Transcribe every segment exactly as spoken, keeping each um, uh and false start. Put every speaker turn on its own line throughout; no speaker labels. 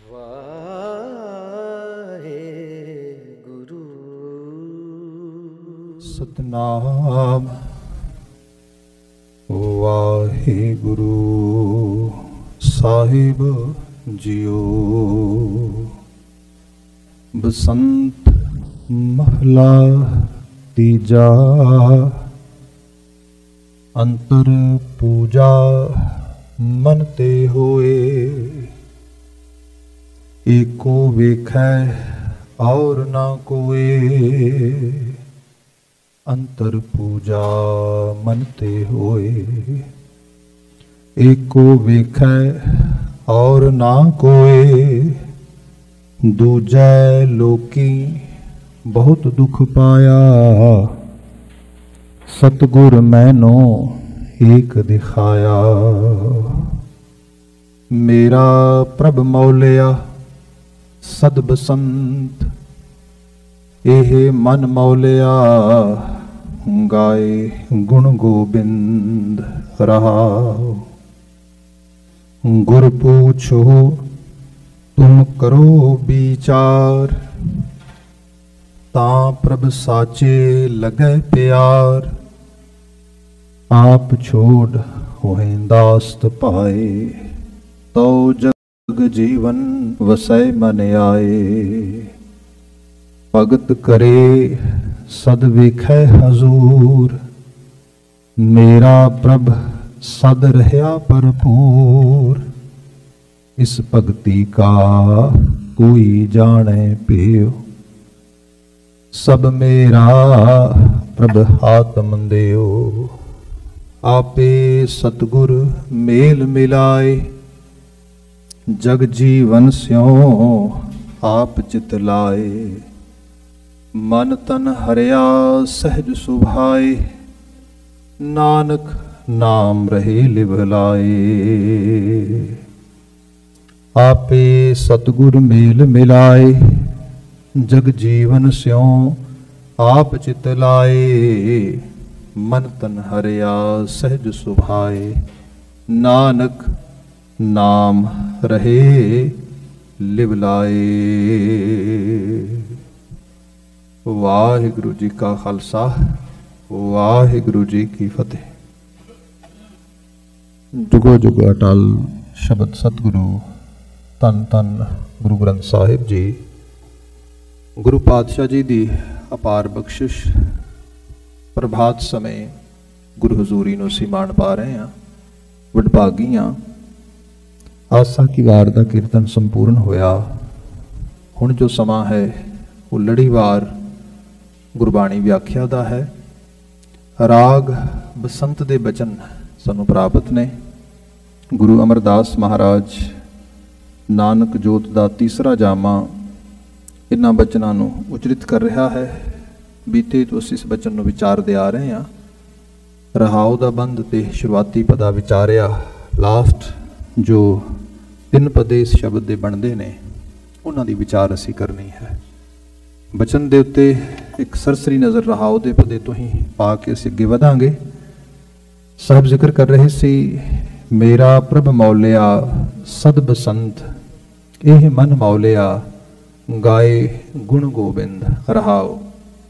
ਵਾਹਿਗੁਰੂ।
ਸਤਨਾਮ ਵਾਹਿਗੁਰੂ ਸਾਹਿਬ ਜੀਓ। ਬਸੰਤ ਮਹਲਾ ਤੀਜਾ। ਅੰਤਰ ਪੂਜਾ ਮਨ ਤੇ ਹੋਏ, ਏਕੋ ਵੇਖੈ ਔਰ ਨਾ ਕੋਏ। ਅੰਤਰ ਪੂਜਾ ਮਨ ਤੇ ਹੋਏ, ਏਕੋ ਵੇਖੈ ਔਰ ਨਾ ਕੋਏ। ਦੂਜੈ ਲੋਕੀ ਬਹੁਤ ਦੁਖ ਪਾਇਆ, ਸਤਿਗੁਰ ਮੈਨੋ ਏਕ ਦਿਖਾਇਆ। ਮੇਰਾ ਪ੍ਰਭ ਮੌਲਿਆ ਸਦ ਬਸੰਤ, ਇਹ ਮਨ ਮੌਲਿਆ ਗਾਏ ਗੁਣ ਗੋਬਿੰਦ ਰਹਾਉ। ਗੁਰ ਪੂਛੋ ਤੁਮ ਕਰੋ ਵਿਚਾਰ, ਤਾਂ ਪ੍ਰਭ ਸਾਚੇ ਲਗੈ ਪਿਆਰ। ਆਪ ਛੋੜ ਹੋਏ ਦਾਸਤ ਪਾਏ, ਤਉ ਜਗ ਜੀਵਨ ਵਸੈ ਮਨ ਆਏ। ਭਗਤ ਕਰੇ ਸਦ ਵੇਖੈ ਹਜ਼ੂਰ, ਮੇਰਾ ਪ੍ਰਭ ਸਦ ਰਹਿਆ ਭਰਪੂਰ। ਇਸ ਭਗਤੀ ਕਾ ਕੋਈ ਜਾਣੈ ਪਿਓ, ਸਭ ਮੇਰਾ ਪ੍ਰਭ ਆਤਮ ਦਿਓ। ਆਪੇ ਸਤਿਗੁਰ ਮੇਲ ਮਿਲਾਏ, ਜਗ ਜੀਵਨ ਸਿਉ ਆਪ ਚਿਤ ਲਾਏ। ਮਨ ਤਨ ਹਰਿਆ ਸਹਿਜ ਸੁਭਾਏ, ਨਾਨਕ ਨਾਮ ਰਹੇ ਲਿਵ ਲਾਏ। ਆਪੇ ਸਤਿਗੁਰ ਮੇਲ ਮਿਲਾਏ, ਜਗ ਜੀਵਨ ਸਿਉ ਆਪ ਚਿਤ ਲਾਏ। ਮਨ ਤਨ ਹਰਿਆ ਸਹਿਜ ਸੁਭਾਏ, ਨਾਨਕ ਨਾਮ ਰਹੇ ਲਿਵ ਲਾਏ। ਵਾਹਿਗੁਰੂ ਜੀ ਕਾ ਖਾਲਸਾ, ਵਾਹਿਗੁਰੂ ਜੀ ਕੀ ਫਤਿਹ। ਜੁਗੋ ਜੁਗੋ ਅਟਲ ਸ਼ਬਦ ਸਤਿਗੁਰੂ ਧੰਨ ਧੰਨ ਗੁਰੂ ਗ੍ਰੰਥ ਸਾਹਿਬ ਜੀ। ਗੁਰੂ ਪਾਤਸ਼ਾਹ ਜੀ ਦੀ ਅਪਾਰ ਬਖਸ਼ਿਸ਼, ਪ੍ਰਭਾਤ ਸਮੇਂ ਗੁਰੂ ਹਜ਼ੂਰੀ ਨੂੰ ਅਸੀਂ ਮਾਣ ਪਾ ਰਹੇ ਹਾਂ। ਵਡਭਾਗੀ ਹਾਂ। ਆਸਾ ਕੀ ਵਾਰ ਦਾ ਕੀਰਤਨ ਸੰਪੂਰਨ ਹੋਇਆ। ਹੁਣ ਜੋ ਸਮਾਂ ਹੈ ਉਹ ਲੜੀਵਾਰ ਗੁਰਬਾਣੀ ਵਿਆਖਿਆ ਦਾ ਹੈ। ਰਾਗ ਬਸੰਤ ਦੇ ਬਚਨ ਸਾਨੂੰ ਪ੍ਰਾਪਤ ਨੇ। ਗੁਰੂ ਅਮਰਦਾਸ ਮਹਾਰਾਜ ਨਾਨਕ ਜੋਤ ਦਾ ਤੀਸਰਾ ਜਾਮਾ ਇਹਨਾਂ ਬਚਨਾਂ ਨੂੰ ਉਚਰਿਤ ਕਰ ਰਿਹਾ ਹੈ। ਬੀਤੇ ਤੋਂ ਅਸੀਂ ਇਸ ਬਚਨ ਨੂੰ ਵਿਚਾਰਦੇ ਆ ਰਹੇ ਹਾਂ। ਰਹਾਉ ਦਾ ਬੰਦ ਤੇ ਸ਼ੁਰੂਆਤੀ ਪਦਾ ਵਿਚਾਰਿਆ। ਲਾਸਟ ਜੋ ਤਿੰਨ ਪਦੇ ਇਸ ਸ਼ਬਦ ਦੇ ਬਣਦੇ ਨੇ ਉਹਨਾਂ ਦੀ ਵਿਚਾਰ ਅਸੀਂ ਕਰਨੀ ਹੈ। ਬਚਨ ਦੇ ਉੱਤੇ ਇੱਕ ਸਰਸਰੀ ਨਜ਼ਰ ਰਹਾਉ ਦੇ ਪਦੇ ਤੋਂ ਹੀ ਪਾ ਕੇ ਅਸੀਂ ਅੱਗੇ ਵਧਾਂਗੇ। ਸਾਹਿਬ ਜ਼ਿਕਰ ਕਰ ਰਹੇ ਸੀ, ਮੇਰਾ ਪ੍ਰਭ ਮੌਲਿਆ ਸਦ ਬਸੰਤ, ਇਹ ਮਨ ਮੌਲਿਆ ਗਾਏ ਗੁਣ ਗੋਬਿੰਦ ਰਹਾਉ।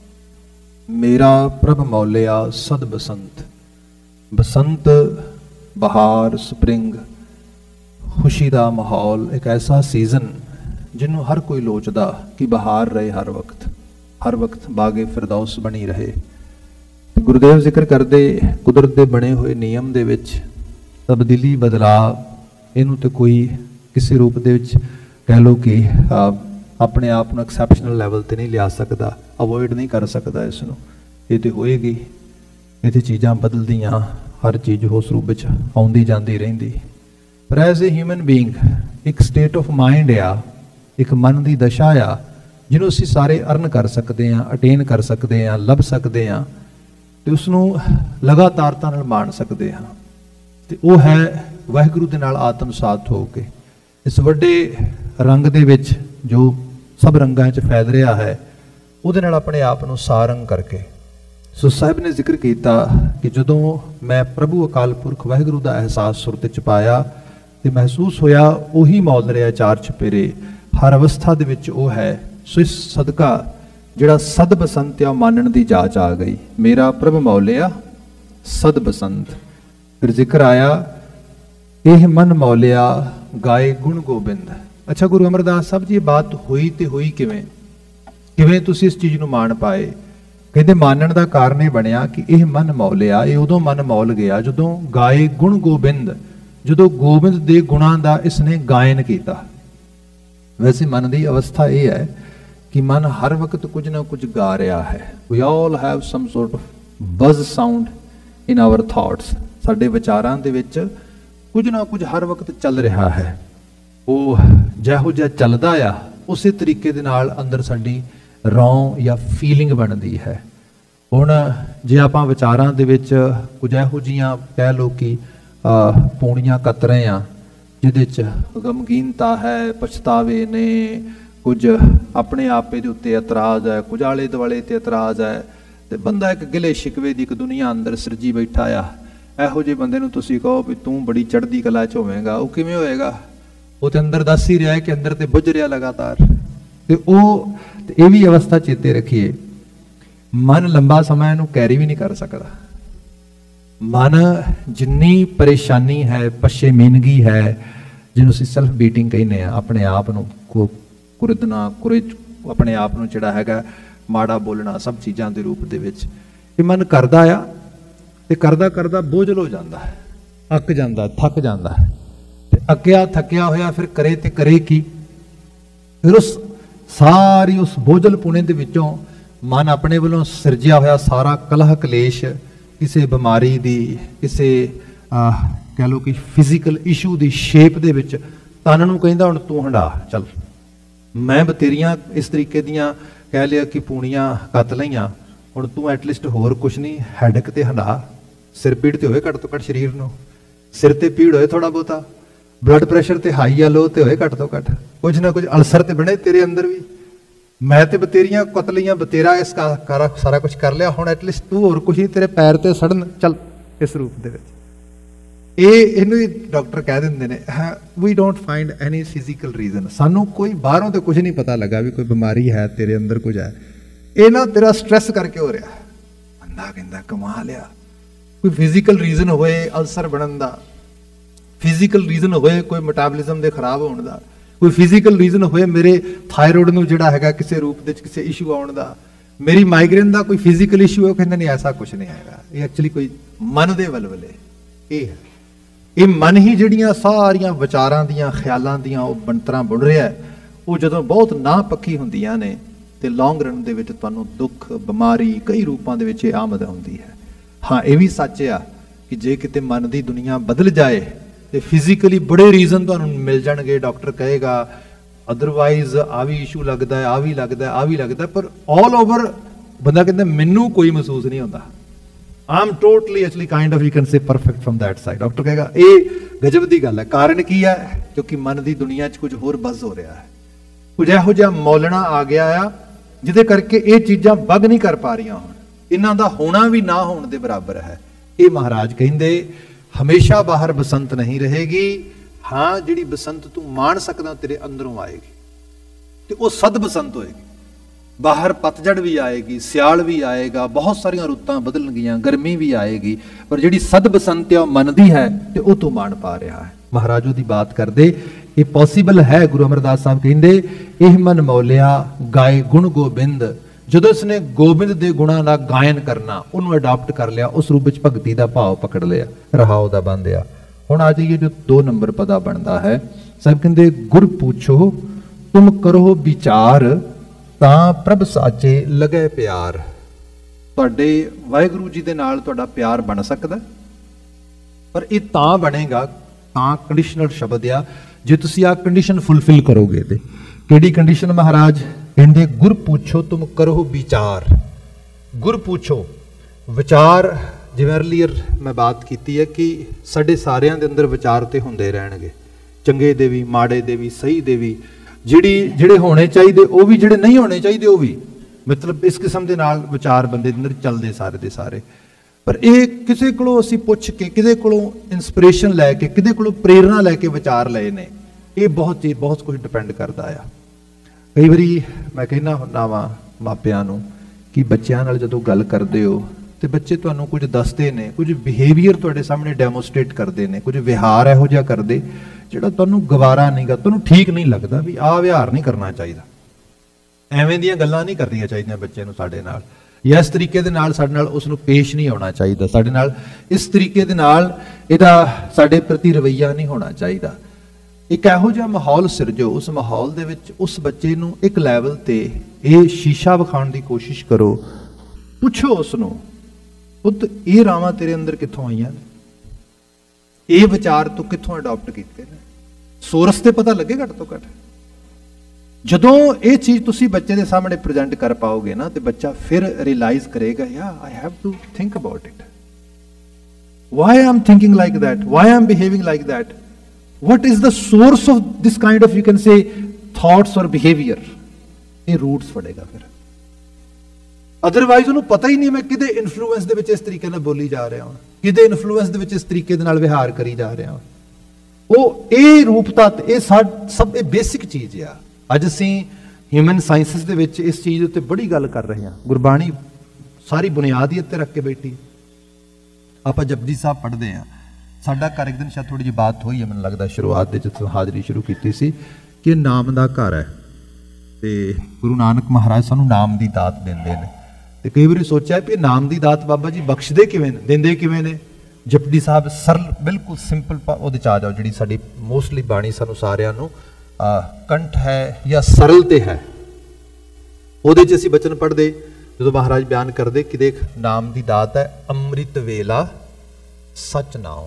ਮੇਰਾ ਪ੍ਰਭ ਮੌਲਿਆ ਸਦ ਬਸੰਤ। ਬਸੰਤ ਬਹਾਰ, ਸਪਰਿੰਗ, ਖੁਸ਼ੀ ਦਾ ਮਾਹੌਲ, ਇੱਕ ਐਸਾ ਸੀਜ਼ਨ ਜਿਹਨੂੰ ਹਰ ਕੋਈ ਲੋਚਦਾ ਕਿ ਬਹਾਰ ਰਹੇ ਹਰ ਵਕਤ, ਹਰ ਵਕਤ ਬਾਗੇ ਫਿਰਦੌਸ ਬਣੀ ਰਹੇ। ਗੁਰਦੇਵ ਜ਼ਿਕਰ ਕਰਦੇ ਕੁਦਰਤ ਦੇ ਬਣੇ ਹੋਏ ਨਿਯਮ ਦੇ ਵਿੱਚ ਤਬਦੀਲੀ, ਬਦਲਾਅ, ਇਹਨੂੰ ਤੇ ਕੋਈ ਕਿਸੇ ਰੂਪ ਦੇ ਵਿੱਚ ਕਹਿ ਲਓ ਕਿ ਆਪਣੇ ਆਪ ਨੂੰ ਐਕਸੈਪਸ਼ਨਲ ਲੈਵਲ 'ਤੇ ਨਹੀਂ ਲਿਆ ਸਕਦਾ, ਅਵੋਇਡ ਨਹੀਂ ਕਰ ਸਕਦਾ ਇਸ ਨੂੰ। ਇਹ ਤਾਂ ਹੋਏਗੀ, ਇਹ ਤਾਂ ਚੀਜ਼ਾਂ ਬਦਲਦੀਆਂ, ਹਰ ਚੀਜ਼ ਉਸ ਰੂਪ ਵਿੱਚ ਆਉਂਦੀ ਜਾਂਦੀ ਰਹਿੰਦੀ। ਪਰ ਐਜ਼ ਏ ਹਿਊਮਨ ਬੀਇੰਗ ਇੱਕ ਸਟੇਟ ਆਫ ਮਾਈਂਡ ਆ, ਇੱਕ ਮਨ ਦੀ ਦਸ਼ਾ ਆ ਜਿਹਨੂੰ ਅਸੀਂ ਸਾਰੇ ਅਰਨ ਕਰ ਸਕਦੇ ਹਾਂ, ਅਟੇਨ ਕਰ ਸਕਦੇ ਹਾਂ, ਲੱਭ ਸਕਦੇ ਹਾਂ ਅਤੇ ਉਸਨੂੰ ਲਗਾਤਾਰਤਾ ਨਾਲ ਮਾਣ ਸਕਦੇ ਹਾਂ। ਅਤੇ ਉਹ ਹੈ ਵਾਹਿਗੁਰੂ ਦੇ ਨਾਲ ਆਤਮ ਸਾਧ ਹੋ ਕੇ ਇਸ ਵੱਡੇ ਰੰਗ ਦੇ ਵਿੱਚ ਜੋ ਸਭ ਰੰਗਾਂ 'ਚ ਫੈਲ ਰਿਹਾ ਹੈ, ਉਹਦੇ ਨਾਲ ਆਪਣੇ ਆਪ ਨੂੰ ਸਾਰੰਗ ਕਰਕੇ। ਸੋ ਸਾਹਿਬ ਨੇ ਜ਼ਿਕਰ ਕੀਤਾ ਕਿ ਜਦੋਂ ਮੈਂ ਪ੍ਰਭੂ ਅਕਾਲ ਪੁਰਖ ਵਾਹਿਗੁਰੂ ਦਾ ਅਹਿਸਾਸ ਸੁਰਤ 'ਚ ਪਾਇਆ ਤੇ ਮਹਿਸੂਸ ਹੋਇਆ ਉਹੀ ਮੌਲ ਰਿਹਾ ਚਾਰ ਚੁਪੇਰੇ, ਹਰ ਅਵਸਥਾ ਦੇ ਵਿੱਚ ਉਹ ਹੈ। ਸੋ ਇਸ ਸਦਕਾ ਜਿਹੜਾ ਸਦ ਬਸੰਤ ਆ ਮੰਨਣ ਦੀ ਜਾਚ ਆ ਗਈ। ਮੇਰਾ ਪ੍ਰਭ ਮੌਲਿਆ ਸਦ ਬਸੰਤ। ਫਿਰ ਜ਼ਿਕਰ ਆਇਆ ਇਹ ਮਨ ਮੌਲਿਆ ਗਾਏ ਗੁਣ ਗੋਬਿੰਦ। ਅੱਛਾ ਗੁਰੂ ਅਮਰਦਾਸ ਸਾਹਿਬ ਜੀ, ਇਹ ਬਾਤ ਹੋਈ ਤੇ ਹੋਈ ਕਿਵੇਂ? ਕਿਵੇਂ ਤੁਸੀਂ ਇਸ ਚੀਜ਼ ਨੂੰ ਮਾਣ ਪਾਏ? ਕਹਿੰਦੇ ਮਾਨਣ ਦਾ ਕਾਰਨ ਇਹ ਬਣਿਆ ਕਿ ਇਹ ਮਨ ਮੌਲਿਆ, ਇਹ ਉਦੋਂ ਮਨ ਮੌਲ ਗਿਆ ਜਦੋਂ ਗਾਏ ਗੁਣ ਗੋਬਿੰਦ, ਜਦੋਂ ਗੋਬਿੰਦ ਦੇ ਗੁਣਾਂ ਦਾ ਇਸਨੇ ਗਾਇਨ ਕੀਤਾ। ਵੈਸੇ ਮਨ ਦੀ ਅਵਸਥਾ ਇਹ ਹੈ ਕਿ ਮਨ ਹਰ ਵਕਤ ਕੁਝ ਨਾ ਕੁਝ ਗਾ ਰਿਹਾ ਹੈ। We all have some sort of buzz sound in our thoughts. ਸਾਡੇ ਵਿਚਾਰਾਂ ਦੇ ਵਿੱਚ ਕੁਝ ਨਾ ਕੁਝ ਹਰ ਵਕਤ ਚੱਲ ਰਿਹਾ ਹੈ। ਉਹ ਜਿਹੋ ਜਿਹਾ ਚੱਲਦਾ ਆ ਉਸੇ ਤਰੀਕੇ ਦੇ ਨਾਲ ਅੰਦਰ ਸਾਡੀ ਰੌਂ ਜਾਂ ਫੀਲਿੰਗ ਬਣਦੀ ਹੈ। ਹੁਣ ਜੇ ਆਪਾਂ ਵਿਚਾਰਾਂ ਦੇ ਵਿੱਚ ਕੁਝ ਇਹੋ ਜਿਹੀਆਂ ਕਹਿ ਲਓ ਕਿ ਪੂਣੀਆਂ ਕੱਤ ਰਹੇ ਹਾਂ ਜਿਹਦੇ 'ਚ ਗਮਗੀਨਤਾ ਹੈ, ਪਛਤਾਵੇ ਨੇ, ਕੁਝ ਆਪਣੇ ਆਪੇ ਦੇ ਉੱਤੇ ਇਤਰਾਜ਼ ਹੈ, ਕੁਝ ਆਲੇ ਦੁਆਲੇ ਤੇ ਇਤਰਾਜ਼ ਹੈ, ਤੇ ਬੰਦਾ ਇੱਕ ਗਿਲੇ ਸ਼ਿਕਵੇ ਦੀ ਇੱਕ ਦੁਨੀਆ ਅੰਦਰ ਸਿਰਜੀ ਬੈਠਾ ਆ। ਇਹੋ ਜਿਹੇ ਬੰਦੇ ਨੂੰ ਤੁਸੀਂ ਕਹੋ ਵੀ ਤੂੰ ਬੜੀ ਚੜ੍ਹਦੀ ਕਲਾ 'ਚ ਹੋਵੇਂਗਾ, ਉਹ ਕਿਵੇਂ ਹੋਏਗਾ? ਉਹ ਤੇ ਅੰਦਰ ਦੱਸ ਹੀ ਰਿਹਾ ਕਿ ਅੰਦਰ ਤੇ ਬੁੱਝ ਰਿਹਾ ਲਗਾਤਾਰ। ਤੇ ਉਹ ਤੇ ਇਹ ਵੀ ਅਵਸਥਾ ਚੇਤੇ ਰੱਖੀਏ, ਮਨ ਲੰਬਾ ਸਮਾਂ ਇਹਨੂੰ ਕੈਰੀ ਵੀ ਨਹੀਂ ਕਰ ਸਕਦਾ। ਮਨ ਜਿੰਨੀ ਪਰੇਸ਼ਾਨੀ ਹੈ, ਪਸ਼ੇਮੀਨਗੀ ਹੈ, ਜਿਹਨੂੰ ਅਸੀਂ ਸੈਲਫ ਬੀਟਿੰਗ ਕਹਿੰਦੇ ਆ, ਆਪਣੇ ਆਪ ਨੂੰ ਕੁਰਦਣਾ, ਕੁਰੇ ਆਪਣੇ ਆਪ ਨੂੰ ਜਿਹੜਾ ਹੈਗਾ ਮਾੜਾ ਬੋਲਣਾ, ਸਭ ਚੀਜ਼ਾਂ ਦੇ ਰੂਪ ਦੇ ਵਿੱਚ ਇਹ ਮਨ ਕਰਦਾ ਆ। ਤੇ ਕਰਦਾ ਕਰਦਾ ਬੋਝਲ ਹੋ ਜਾਂਦਾ ਹੈ, ਅੱਕ ਜਾਂਦਾ, ਥੱਕ ਜਾਂਦਾ ਹੈ। ਤੇ ਅੱਕਿਆ ਥੱਕਿਆ ਹੋਇਆ ਫਿਰ ਕਰੇ ਤੇ ਕਰੇ ਕੀ? ਫਿਰ ਉਸ ਸਾਰੀ ਉਸ ਬੋਝਲ ਪੁਣੇ ਦੇ ਵਿੱਚੋਂ ਮਨ ਆਪਣੇ ਵੱਲੋਂ ਸਿਰਜਿਆ ਹੋਇਆ ਸਾਰਾ ਕਲਹ ਕਲੇਸ਼, ਕਿਸੇ ਬਿਮਾਰੀ ਦੀ, ਕਿਸੇ ਕਹਿ ਲਓ ਕਿ ਫਿਜ਼ੀਕਲ ਇਸ਼ੂ ਦੀ ਸ਼ੇਪ ਦੇ ਵਿੱਚ ਤਨ ਨੂੰ ਕਹਿੰਦਾ ਹੁਣ ਤੂੰ ਹੰਡਾ ਚੱਲ। ਮੈਂ ਬਤੇਰੀਆਂ ਇਸ ਤਰੀਕੇ ਦੀਆਂ ਕਹਿ ਲਿਆ ਕਿ ਪੂਣੀਆਂ ਕੱਤ ਲਈਆਂ, ਹੁਣ ਤੂੰ ਐਟਲੀਸਟ ਹੋਰ ਕੁਛ ਨਹੀਂ, ਹੈਡਕ ਤੇ ਹੰਡਾ। ਸਿਰ ਪੀੜ ਤੇ ਹੋਏ ਘੱਟ ਤੋਂ ਘੱਟ ਸਰੀਰ ਨੂੰ, ਸਿਰ ਤੇ ਪੀੜ ਹੋਏ ਥੋੜਾ ਬਹੁਤਾ, ਬਲੱਡ ਪ੍ਰੈਸ਼ਰ ਤੇ ਹਾਈ ਆ ਲੋ ਤੇ ਹੋਏ ਘੱਟ ਤੋਂ ਘੱਟ, ਕੁਝ ਨਾ ਕੁਝ ਅਲਸਰ ਤੇ ਬਣੇ ਤੇਰੇ ਅੰਦਰ ਵੀ। ਮੈਂ ਤੇ ਬਤੇਰੀਆਂ ਕੁੱਤ ਲਈਆਂ, ਬਤੇਰਾ ਇਸ ਕਾਰਾ ਸਾਰਾ ਕੁਝ ਕਰ ਲਿਆ, ਹੁਣ ਐਟਲੀਸਟ ਤੂੰ ਹੋਰ ਕੁਛ ਨਹੀਂ, ਤੇਰੇ ਪੈਰ ਤੇ ਸੜਨ ਚੱਲ ਇਸ ਰੂਪ ਦੇ ਵਿੱਚ। ਇਹ ਇਹਨੂੰ ਹੀ ਡਾਕਟਰ ਕਹਿ ਦਿੰਦੇ ਨੇ we don't find any physical reason. ਸਾਨੂੰ ਕੋਈ ਬਾਹਰੋਂ ਤੇ ਕੁਝ ਨਹੀਂ ਪਤਾ ਲੱਗਾ ਵੀ ਕੋਈ ਬਿਮਾਰੀ ਹੈ, ਤੇਰੇ ਅੰਦਰ ਕੁਝ ਹੈ, ਇਹ ਨਾ ਤੇਰਾ ਸਟ੍ਰੈਸ ਕਰਕੇ ਹੋ ਰਿਹਾ। ਬੰਦਾ ਕਹਿੰਦਾ ਕਮਾ ਲਿਆ। ਕੋਈ ਫਿਜ਼ੀਕਲ ਰੀਜ਼ਨ ਹੋਏ ਅਲਸਰ ਬਣਨ ਦਾ, ਫਿਜ਼ੀਕਲ ਰੀਜ਼ਨ ਹੋਏ ਕੋਈ ਮੈਟਾਬੋਲਿਜ਼ਮ ਦੇ ਖਰਾਬ ਹੋਣ ਦਾ, ਕੋਈ ਫਿਜ਼ੀਕਲ ਰੀਜ਼ਨ ਹੋਏ ਮੇਰੇ ਥਾਇਰੋਇਡ ਨੂੰ ਜਿਹੜਾ ਹੈਗਾ ਕਿਸੇ ਰੂਪ ਦੇ ਵਿੱਚ ਕਿਸੇ ਇਸ਼ੂ ਆਉਣ ਦਾ, ਮੇਰੀ ਮਾਈਗ੍ਰੇਨ ਦਾ ਕੋਈ ਫਿਜ਼ੀਕਲ ਇਸ਼ੂ ਹੈ, ਉਹ ਕਹਿੰਦੇ ਨਹੀਂ ਐਸਾ ਕੁਝ ਨਹੀਂ ਹੈਗਾ, ਇਹ ਐਕਚੁਅਲੀ ਕੋਈ ਮਨ ਦੇ ਵਲਵਲੇ। ਇਹ ਹੈ ਇਹ ਮਨ ਹੀ ਜਿਹੜੀਆਂ ਸਾਰੀਆਂ ਵਿਚਾਰਾਂ ਦੀਆਂ, ਖਿਆਲਾਂ ਦੀਆਂ ਉਹ ਬਣਤਰਾਂ ਬੁਣ ਰਿਹਾ, ਉਹ ਜਦੋਂ ਬਹੁਤ ਨਾ ਪੱਕੀ ਹੁੰਦੀਆਂ ਨੇ ਤੇ ਲੌਂਗ ਰਨ ਦੇ ਵਿੱਚ ਤੁਹਾਨੂੰ ਦੁੱਖ, ਬਿਮਾਰੀ ਕਈ ਰੂਪਾਂ ਦੇ ਵਿੱਚ ਇਹ ਆਮਦ ਹੁੰਦੀ ਹੈ। ਹਾਂ ਇਹ ਵੀ ਸੱਚ ਆ ਕਿ ਜੇ ਕਿਤੇ ਮਨ ਦੀ ਦੁਨੀਆ ਬਦਲ ਜਾਏ ਤੇ ਫਿਜ਼ੀਕਲੀ ਬੜੇ ਰੀਜ਼ਨ ਤੁਹਾਨੂੰ ਮਿਲ ਜਾਣਗੇ। ਡਾਕਟਰ ਕਹੇਗਾ ਅਦਰਵਾਈਜ਼ ਆ ਵੀ ਇਸ਼ੂ ਲੱਗਦਾ ਹੈ, ਆ ਵੀ ਲੱਗਦਾ, ਆ ਵੀ ਲੱਗਦਾ, ਪਰ ਆਲ ਓਵਰ ਬੰਦਾ ਕਹਿੰਦਾ ਮੈਨੂੰ ਕੋਈ ਮਹਿਸੂਸ ਨਹੀਂ ਹੁੰਦਾ। ਆਮ totally actually kind of you can say perfect from that side. Doctor ਕਹੇਗਾ ਇਹ ਗਜਬ ਦੀ ਗੱਲ ਹੈ। ਕਾਰਨ ਕੀ ਹੈ? ਕਿਉਂਕਿ ਮਨ ਦੀ ਦੁਨੀਆ 'ਚ ਕੁਝ ਹੋਰ ਬਜ਼ ਹੋ ਰਿਹਾ ਹੈ, ਕੁਝ ਇਹੋ ਜਿਹਾ ਮੌਲਣਾ ਆ ਗਿਆ ਆ ਜਿਹਦੇ ਕਰਕੇ ਇਹ ਚੀਜ਼ਾਂ ਬੱਗ ਨਹੀਂ ਕਰ ਪਾ ਰਹੀਆਂ। ਹੁਣ ਇਹਨਾਂ ਦਾ ਹੋਣਾ ਵੀ ਨਾ ਹੋਣ ਦੇ ਬਰਾਬਰ ਹੈ। ਇਹ ਮਹਾਰਾਜ ਕਹਿੰਦੇ ਹਮੇਸ਼ਾ ਬਾਹਰ ਬਸੰਤ ਨਹੀਂ ਰਹੇਗੀ। ਹਾਂ ਜਿਹੜੀ ਬਸੰਤ ਤੂੰ ਮਾਣ ਸਕਦਾ ਤੇਰੇ ਅੰਦਰੋਂ ਆਏਗੀ ਤੇ ਉਹ ਸਦ ਬਸੰਤ ਹੋਏਗੀ। ਬਾਹਰ ਪਤਝੜ ਵੀ ਆਏਗੀ, ਸਿਆਲ ਵੀ ਆਏਗਾ, ਬਹੁਤ ਸਾਰੀਆਂ ਰੁੱਤਾਂ ਬਦਲਣਗੀਆਂ, ਗਰਮੀ ਵੀ ਆਏਗੀ, ਪਰ ਜਿਹੜੀ ਸਦ ਬਸੰਤ ਆ ਉਹ ਮਨ ਦੀ ਹੈ ਤੇ ਉਹ ਤੂੰ ਮਾਣ ਪਾ ਰਿਹਾ ਹੈ। ਮਹਾਰਾਜ ਉਹਦੀ ਬਾਤ ਕਰਦੇ ਇਹ ਪੋਸੀਬਲ ਹੈ। ਗੁਰੂ ਅਮਰਦਾਸ ਸਾਹਿਬ ਕਹਿੰਦੇ ਇਹ ਮਨ ਮੌਲਿਆ ਗਾਏ ਗੁਣ ਗੋਬਿੰਦ। ਜਦੋਂ ਇਸਨੇ ਗੋਬਿੰਦ ਦੇ ਗੁਣਾਂ ਦਾ ਗਾਇਨ ਕਰਨਾ, ਉਹਨੂੰ ਅਡਾਪਟ ਕਰ ਲਿਆ, ਉਸ ਰੂਪ ਵਿੱਚ ਭਗਤੀ ਦਾ ਭਾਵ ਪਕੜ ਲਿਆ, ਰਹਾਉ ਦਾ ਬੰਦਿਆ। ਹੁਣ ਆ ਜਾਈਏ ਜੋ ਦੋ ਨੰਬਰ ਪਦਾ ਬਣਦਾ ਹੈ। ਸਾਹਿਬ ਕਹਿੰਦੇ ਗੁਰ ਪੁੱਛੋ ਤੁਮ ਕਰੋ ਵਿਚਾਰ ਤਾਂ ਪ੍ਰਭ ਸਾਚੇ ਲਗੇ ਪਿਆਰ। ਤੁਹਾਡੇ ਵਾਹਿਗੁਰੂ ਜੀ ਦੇ ਨਾਲ ਤੁਹਾਡਾ ਪਿਆਰ ਬਣ ਸਕਦਾ, ਪਰ ਇਹ ਤਾਂ ਬਣੇਗਾ, ਤਾਂ ਕੰਡੀਸ਼ਨਲ ਸ਼ਬਦ ਆ, ਜੇ ਤੁਸੀਂ ਆ ਕੰਡੀਸ਼ਨ ਫੁੱਲਫਿਲ ਕਰੋਗੇ। ਤੇ ਕਿਹੜੀ ਕੰਡੀਸ਼ਨ? ਮਹਾਰਾਜ ਕਹਿੰਦੇ ਗੁਰ ਪੁੱਛੋ ਤੁਮ ਕਰੋ ਵਿਚਾਰ। ਗੁਰ ਪੁੱਛੋ ਵਿਚਾਰ, ਜਿਵੇਂ ਅਰਲੀਅਰ ਮੈਂ ਬਾਤ ਕੀਤੀ ਹੈ ਕਿ ਸਾਡੇ ਸਾਰਿਆਂ ਦੇ ਅੰਦਰ ਵਿਚਾਰ ਤੇ ਹੁੰਦੇ ਰਹਿਣਗੇ, ਚੰਗੇ ਦੇ ਵੀ, ਮਾੜੇ ਦੇ ਵੀ, ਸਹੀ ਦੇ ਵੀ, ਜਿਹੜੀ ਜਿਹੜੇ ਹੋਣੇ ਚਾਹੀਦੇ ਉਹ ਵੀ, ਜਿਹੜੇ ਨਹੀਂ ਹੋਣੇ ਚਾਹੀਦੇ ਉਹ ਵੀ। ਮਤਲਬ ਇਸ ਕਿਸਮ ਦੇ ਨਾਲ ਵਿਚਾਰ ਬੰਦੇ ਦੇ ਅੰਦਰ ਚੱਲਦੇ ਸਾਰੇ ਦੇ ਸਾਰੇ।
ਪਰ ਇਹ ਕਿਸੇ ਕੋਲੋਂ ਅਸੀਂ ਪੁੱਛ ਕੇ, ਕਿਹਦੇ ਕੋਲੋਂ ਇਨਸਪੀਰੇਸ਼ਨ ਲੈ ਕੇ, ਕਿਹਦੇ ਕੋਲੋਂ ਪ੍ਰੇਰਨਾ ਲੈ ਕੇ ਵਿਚਾਰ ਲਏ ਨੇ, ਇਹ ਬਹੁਤ ਚੀਜ਼ ਬਹੁਤ ਕੁਝ ਡਿਪੈਂਡ ਕਰਦਾ ਆ। ਕਈ ਵਾਰੀ ਮੈਂ ਕਹਿੰਦਾ ਹੁੰਦਾ ਵਾਂ ਮਾਪਿਆਂ ਨੂੰ ਕਿ ਬੱਚਿਆਂ ਨਾਲ ਜਦੋਂ ਗੱਲ ਕਰਦੇ ਹੋ ਤੇ ਬੱਚੇ ਤੁਹਾਨੂੰ ਕੁਝ ਦੱਸਦੇ ਨੇ, ਕੁਝ ਬਿਹੇਵੀਅਰ ਤੁਹਾਡੇ ਸਾਹਮਣੇ ਡੈਮੋਸਟ੍ਰੇਟ ਕਰਦੇ ਨੇ, ਕੁਝ ਵਿਹਾਰ ਇਹੋ ਜਿਹਾ ਕਰਦੇ ਜਿਹੜਾ ਤੁਹਾਨੂੰ ਗਵਾਰਾ ਨਹੀਂਗਾ, ਤੁਹਾਨੂੰ ਠੀਕ ਨਹੀਂ ਲੱਗਦਾ, ਵੀ ਆਹ ਵਿਹਾਰ ਨਹੀਂ ਕਰਨਾ ਚਾਹੀਦਾ, ਐਵੇਂ ਦੀਆਂ ਗੱਲਾਂ ਨਹੀਂ ਕਰਨੀਆਂ ਚਾਹੀਦੀਆਂ ਬੱਚੇ ਨੂੰ ਸਾਡੇ ਨਾਲ, ਜਾਂ ਇਸ ਤਰੀਕੇ ਦੇ ਨਾਲ ਸਾਡੇ ਨਾਲ ਉਸ ਨੂੰ ਪੇਸ਼ ਨਹੀਂ ਆਉਣਾ ਚਾਹੀਦਾ, ਸਾਡੇ ਨਾਲ ਇਸ ਤਰੀਕੇ ਦੇ ਨਾਲ ਇਹਦਾ ਸਾਡੇ ਪ੍ਰਤੀ ਰਵੱਈਆ ਨਹੀਂ ਹੋਣਾ ਚਾਹੀਦਾ। ਇੱਕ ਇਹੋ ਜਿਹਾ ਮਾਹੌਲ ਸਿਰਜੋ, ਉਸ ਮਾਹੌਲ ਦੇ ਵਿੱਚ ਉਸ ਬੱਚੇ ਨੂੰ ਇੱਕ ਲੈਵਲ ਤੇ ਇਹ ਸ਼ੀਸ਼ਾ ਵਿਖਾਉਣ ਦੀ ਕੋਸ਼ਿਸ਼ ਕਰੋ, ਪੁੱਛੋ ਉਸ ਨੂੰ, ਪੁੱਤ ਇਹ ਰਾਵਾਂ ਤੇਰੇ ਅੰਦਰ ਕਿੱਥੋਂ ਆਈਆਂ ਨੇ, ਇਹ ਵਿਚਾਰ ਤੂੰ ਕਿੱਥੋਂ ਅਡਾਪਟ ਕੀਤੇ ਨੇ, ਸੋਰਸ ਤੇ ਪਤਾ ਲੱਗੇ ਘੱਟ ਤੋਂ ਘੱਟ। ਜਦੋਂ ਇਹ ਚੀਜ਼ ਤੁਸੀਂ ਬੱਚੇ ਦੇ ਸਾਹਮਣੇ ਪ੍ਰੈਜ਼ੈਂਟ ਕਰ ਪਾਓਗੇ ਨਾ, ਤੇ ਬੱਚਾ ਫਿਰ ਰਿਅਲਾਈਜ਼ ਕਰੇਗਾ, yeah I have to think about it, why I am thinking like that, why I am behaving like that, what is the source of this kind of, you can say, thoughts or behavior, ਇਹ roots ਫੜੇਗਾ ਫਿਰ। Otherwise ਉਹਨੂੰ ਪਤਾ ਹੀ ਨਹੀਂ ਮੈਂ ਕਿਹਦੇ influence ਦੇ ਵਿੱਚ ਇਸ ਤਰੀਕੇ ਨਾਲ ਬੋਲੀ ਜਾ ਰਿਹਾ ਹਾਂ, ਕਿਹਦੇ ਇਨਫਲੂਐਂਸ ਦੇ ਵਿੱਚ ਇਸ ਤਰੀਕੇ ਦੇ ਨਾਲ ਵਿਹਾਰ ਕਰੀ ਜਾ ਰਿਹਾ ਹਾਂ। ਉਹ ਇਹ ਰੂਪ ਤੱਤ, ਇਹ ਸਭ ਇਹ ਬੇਸਿਕ ਚੀਜ਼ ਆ। ਅੱਜ ਅਸੀਂ ਹਿਊਮਨ ਸਾਇੰਸਿਸ ਦੇ ਵਿੱਚ ਇਸ ਚੀਜ਼ ਉੱਤੇ ਬੜੀ ਗੱਲ ਕਰ ਰਹੇ ਹਾਂ, ਗੁਰਬਾਣੀ ਸਾਰੀ ਬੁਨਿਆਦ ਹੀ ਉੱਤੇ ਰੱਖ ਕੇ ਬੈਠੀ। ਆਪਾਂ ਜਪਜੀ ਸਾਹਿਬ ਪੜ੍ਹਦੇ ਹਾਂ, ਸਾਡਾ ਘਰ ਇੱਕ ਦਿਨ ਸ਼ਾਇਦ ਥੋੜੀ ਜਿਹੀ ਬਾਤ ਹੋਈ ਹੈ, ਮੈਨੂੰ ਲੱਗਦਾ ਸ਼ੁਰੂਆਤ ਦੇ ਜਦੋਂ ਹਾਜ਼ਰੀ ਸ਼ੁਰੂ ਕੀਤੀ ਸੀ, ਕਿ ਨਾਮ ਦਾ ਘਰ ਹੈ ਤੇ ਗੁਰੂ ਨਾਨਕ ਮਹਾਰਾਜ ਸਾਨੂੰ ਨਾਮ ਦੀ ਦਾਤ ਦਿੰਦੇ ਨੇ। ਤੇ ਕਈ ਵਾਰੀ ਸੋਚਿਆ ਵੀ ਇਹ ਨਾਮ ਦੀ ਦਾਤ ਬਾਬਾ ਜੀ ਬਖਸ਼ਦੇ ਕਿਵੇਂ ਨੇ, ਦਿੰਦੇ ਕਿਵੇਂ ਨੇ? ਜਪਜੀ ਸਾਹਿਬ ਸਰਲ, ਬਿਲਕੁਲ ਸਿੰਪਲ ਉਹਦੇ ਚ ਆ ਜਾਓ, ਜਿਹੜੀ ਸਾਡੀ ਮੋਸਟਲੀ ਬਾਣੀ ਸਾਨੂੰ ਸਾਰਿਆਂ ਨੂੰ ਕੰਠ ਹੈ ਜਾਂ ਸਰਲ ਤੇ ਹੈ, ਉਹਦੇ ਚ ਅਸੀਂ ਬਚਨ ਪੜ੍ਹਦੇ ਜਦੋਂ ਮਹਾਰਾਜ ਬਿਆਨ ਕਰਦੇ ਕਿ ਦੇਖ ਨਾਮ ਦੀ ਦਾਤ ਹੈ, ਅੰਮ੍ਰਿਤ ਵੇਲਾ ਸਚ ਨਾਉ,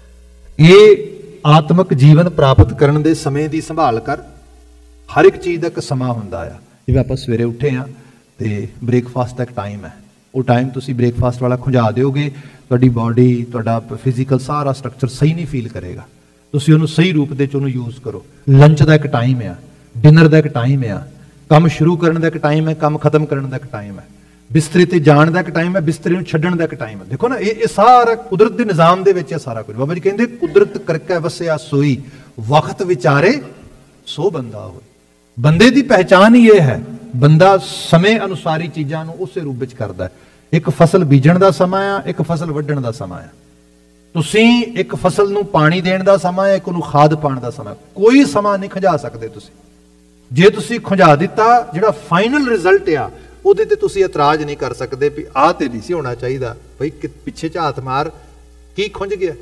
ਇਹ ਆਤਮਿਕ ਜੀਵਨ ਪ੍ਰਾਪਤ ਕਰਨ ਦੇ ਸਮੇਂ ਦੀ ਸੰਭਾਲ ਕਰ। ਹਰ ਇੱਕ ਚੀਜ਼ ਦਾ ਇੱਕ ਸਮਾਂ ਹੁੰਦਾ ਆ। ਜਿਵੇਂ ਆਪਾਂ ਸਵੇਰੇ ਉੱਠੇ ਆ ਤੇ ਬ੍ਰੇਕਫਾਸਟ ਦਾ ਇੱਕ ਟਾਈਮ ਹੈ, ਉਹ ਟਾਈਮ ਤੁਸੀਂ ਬ੍ਰੇਕਫਾਸਟ ਵਾਲਾ ਖੁੰਝਾ ਦਿਓਗੇ, ਤੁਹਾਡੀ ਬਾਡੀ, ਤੁਹਾਡਾ ਫਿਜ਼ੀਕਲ ਸਾਰਾ ਸਟਰਕਚਰ ਸਹੀ ਨਹੀਂ ਫੀਲ ਕਰੇਗਾ। ਤੁਸੀਂ ਉਹਨੂੰ ਸਹੀ ਰੂਪ ਦੇ ਚ ਉਹਨੂੰ ਯੂਜ਼ ਕਰੋ। ਲੰਚ ਦਾ ਇੱਕ ਟਾਈਮ ਆ, ਡਿਨਰ ਦਾ ਇੱਕ ਟਾਈਮ ਆ, ਕੰਮ ਸ਼ੁਰੂ ਕਰਨ ਦਾ ਇੱਕ ਟਾਈਮ ਹੈ, ਕੰਮ ਖਤਮ ਕਰਨ ਦਾ ਇੱਕ ਟਾਈਮ ਹੈ, ਬਿਸਤਰੇ ਤੇ ਜਾਣ ਦਾ ਇੱਕ ਟਾਈਮ ਹੈ, ਬਿਸਤਰੇ ਨੂੰ ਛੱਡਣ ਦਾ ਇੱਕ ਟਾਈਮ ਹੈ। ਦੇਖੋ ਨਾ, ਇਹ ਇਹ ਸਾਰਾ ਕੁਦਰਤ ਦੇ ਨਿਜ਼ਾਮ ਦੇ ਵਿੱਚ ਹੈ ਸਾਰਾ ਕੁਝ। ਬਾਬਾ ਜੀ ਕਹਿੰਦੇ ਕੁਦਰਤ ਕਰਕੇ ਵਸਿਆ ਸੋਈ, ਵਕਤ ਵਿਚਾਰੇ ਸੋ ਬੰਦਾ ਹੋਏ। ਬੰਦੇ ਦੀ ਪਹਿਚਾਨ ਹੀ ਇਹ ਹੈ, ਬੰਦਾ ਸਮੇਂ ਅਨੁਸਾਰੀ ਚੀਜ਼ਾਂ ਨੂੰ ਉਸੇ ਰੂਪ ਵਿੱਚ ਕਰਦਾ ਹੈ। ਇੱਕ ਫਸਲ ਬੀਜਣ ਦਾ ਸਮਾਂ ਆ, ਇੱਕ ਫਸਲ ਵੱਢਣ ਦਾ ਸਮਾਂ ਆ। ਤੁਸੀਂ ਇੱਕ ਫਸਲ ਨੂੰ ਪਾਣੀ ਦੇਣ ਦਾ ਸਮਾਂ ਹੈ, ਇੱਕ ਉਹਨੂੰ ਖਾਦ ਪਾਉਣ ਦਾ ਸਮਾਂ। ਕੋਈ ਸਮਾਂ ਨਹੀਂ ਖੁੰਝਾ ਸਕਦੇ ਤੁਸੀਂ। ਜੇ ਤੁਸੀਂ ਖੁੰਝਾ ਦਿੱਤਾ, ਜਿਹੜਾ ਫਾਈਨਲ ਰਿਜ਼ਲਟ ਆ ਉਹਦੇ ਤੇ ਤੁਸੀਂ ਇਤਰਾਜ਼ ਨਹੀਂ ਕਰ ਸਕਦੇ ਵੀ ਆਹ ਤੇ ਨਹੀਂ ਸੀ ਹੋਣਾ ਚਾਹੀਦਾ। ਬਈ ਪਿੱਛੇ ਝਾਤ ਮਾਰ, ਕੀ ਖੁੰਝ ਗਿਆ,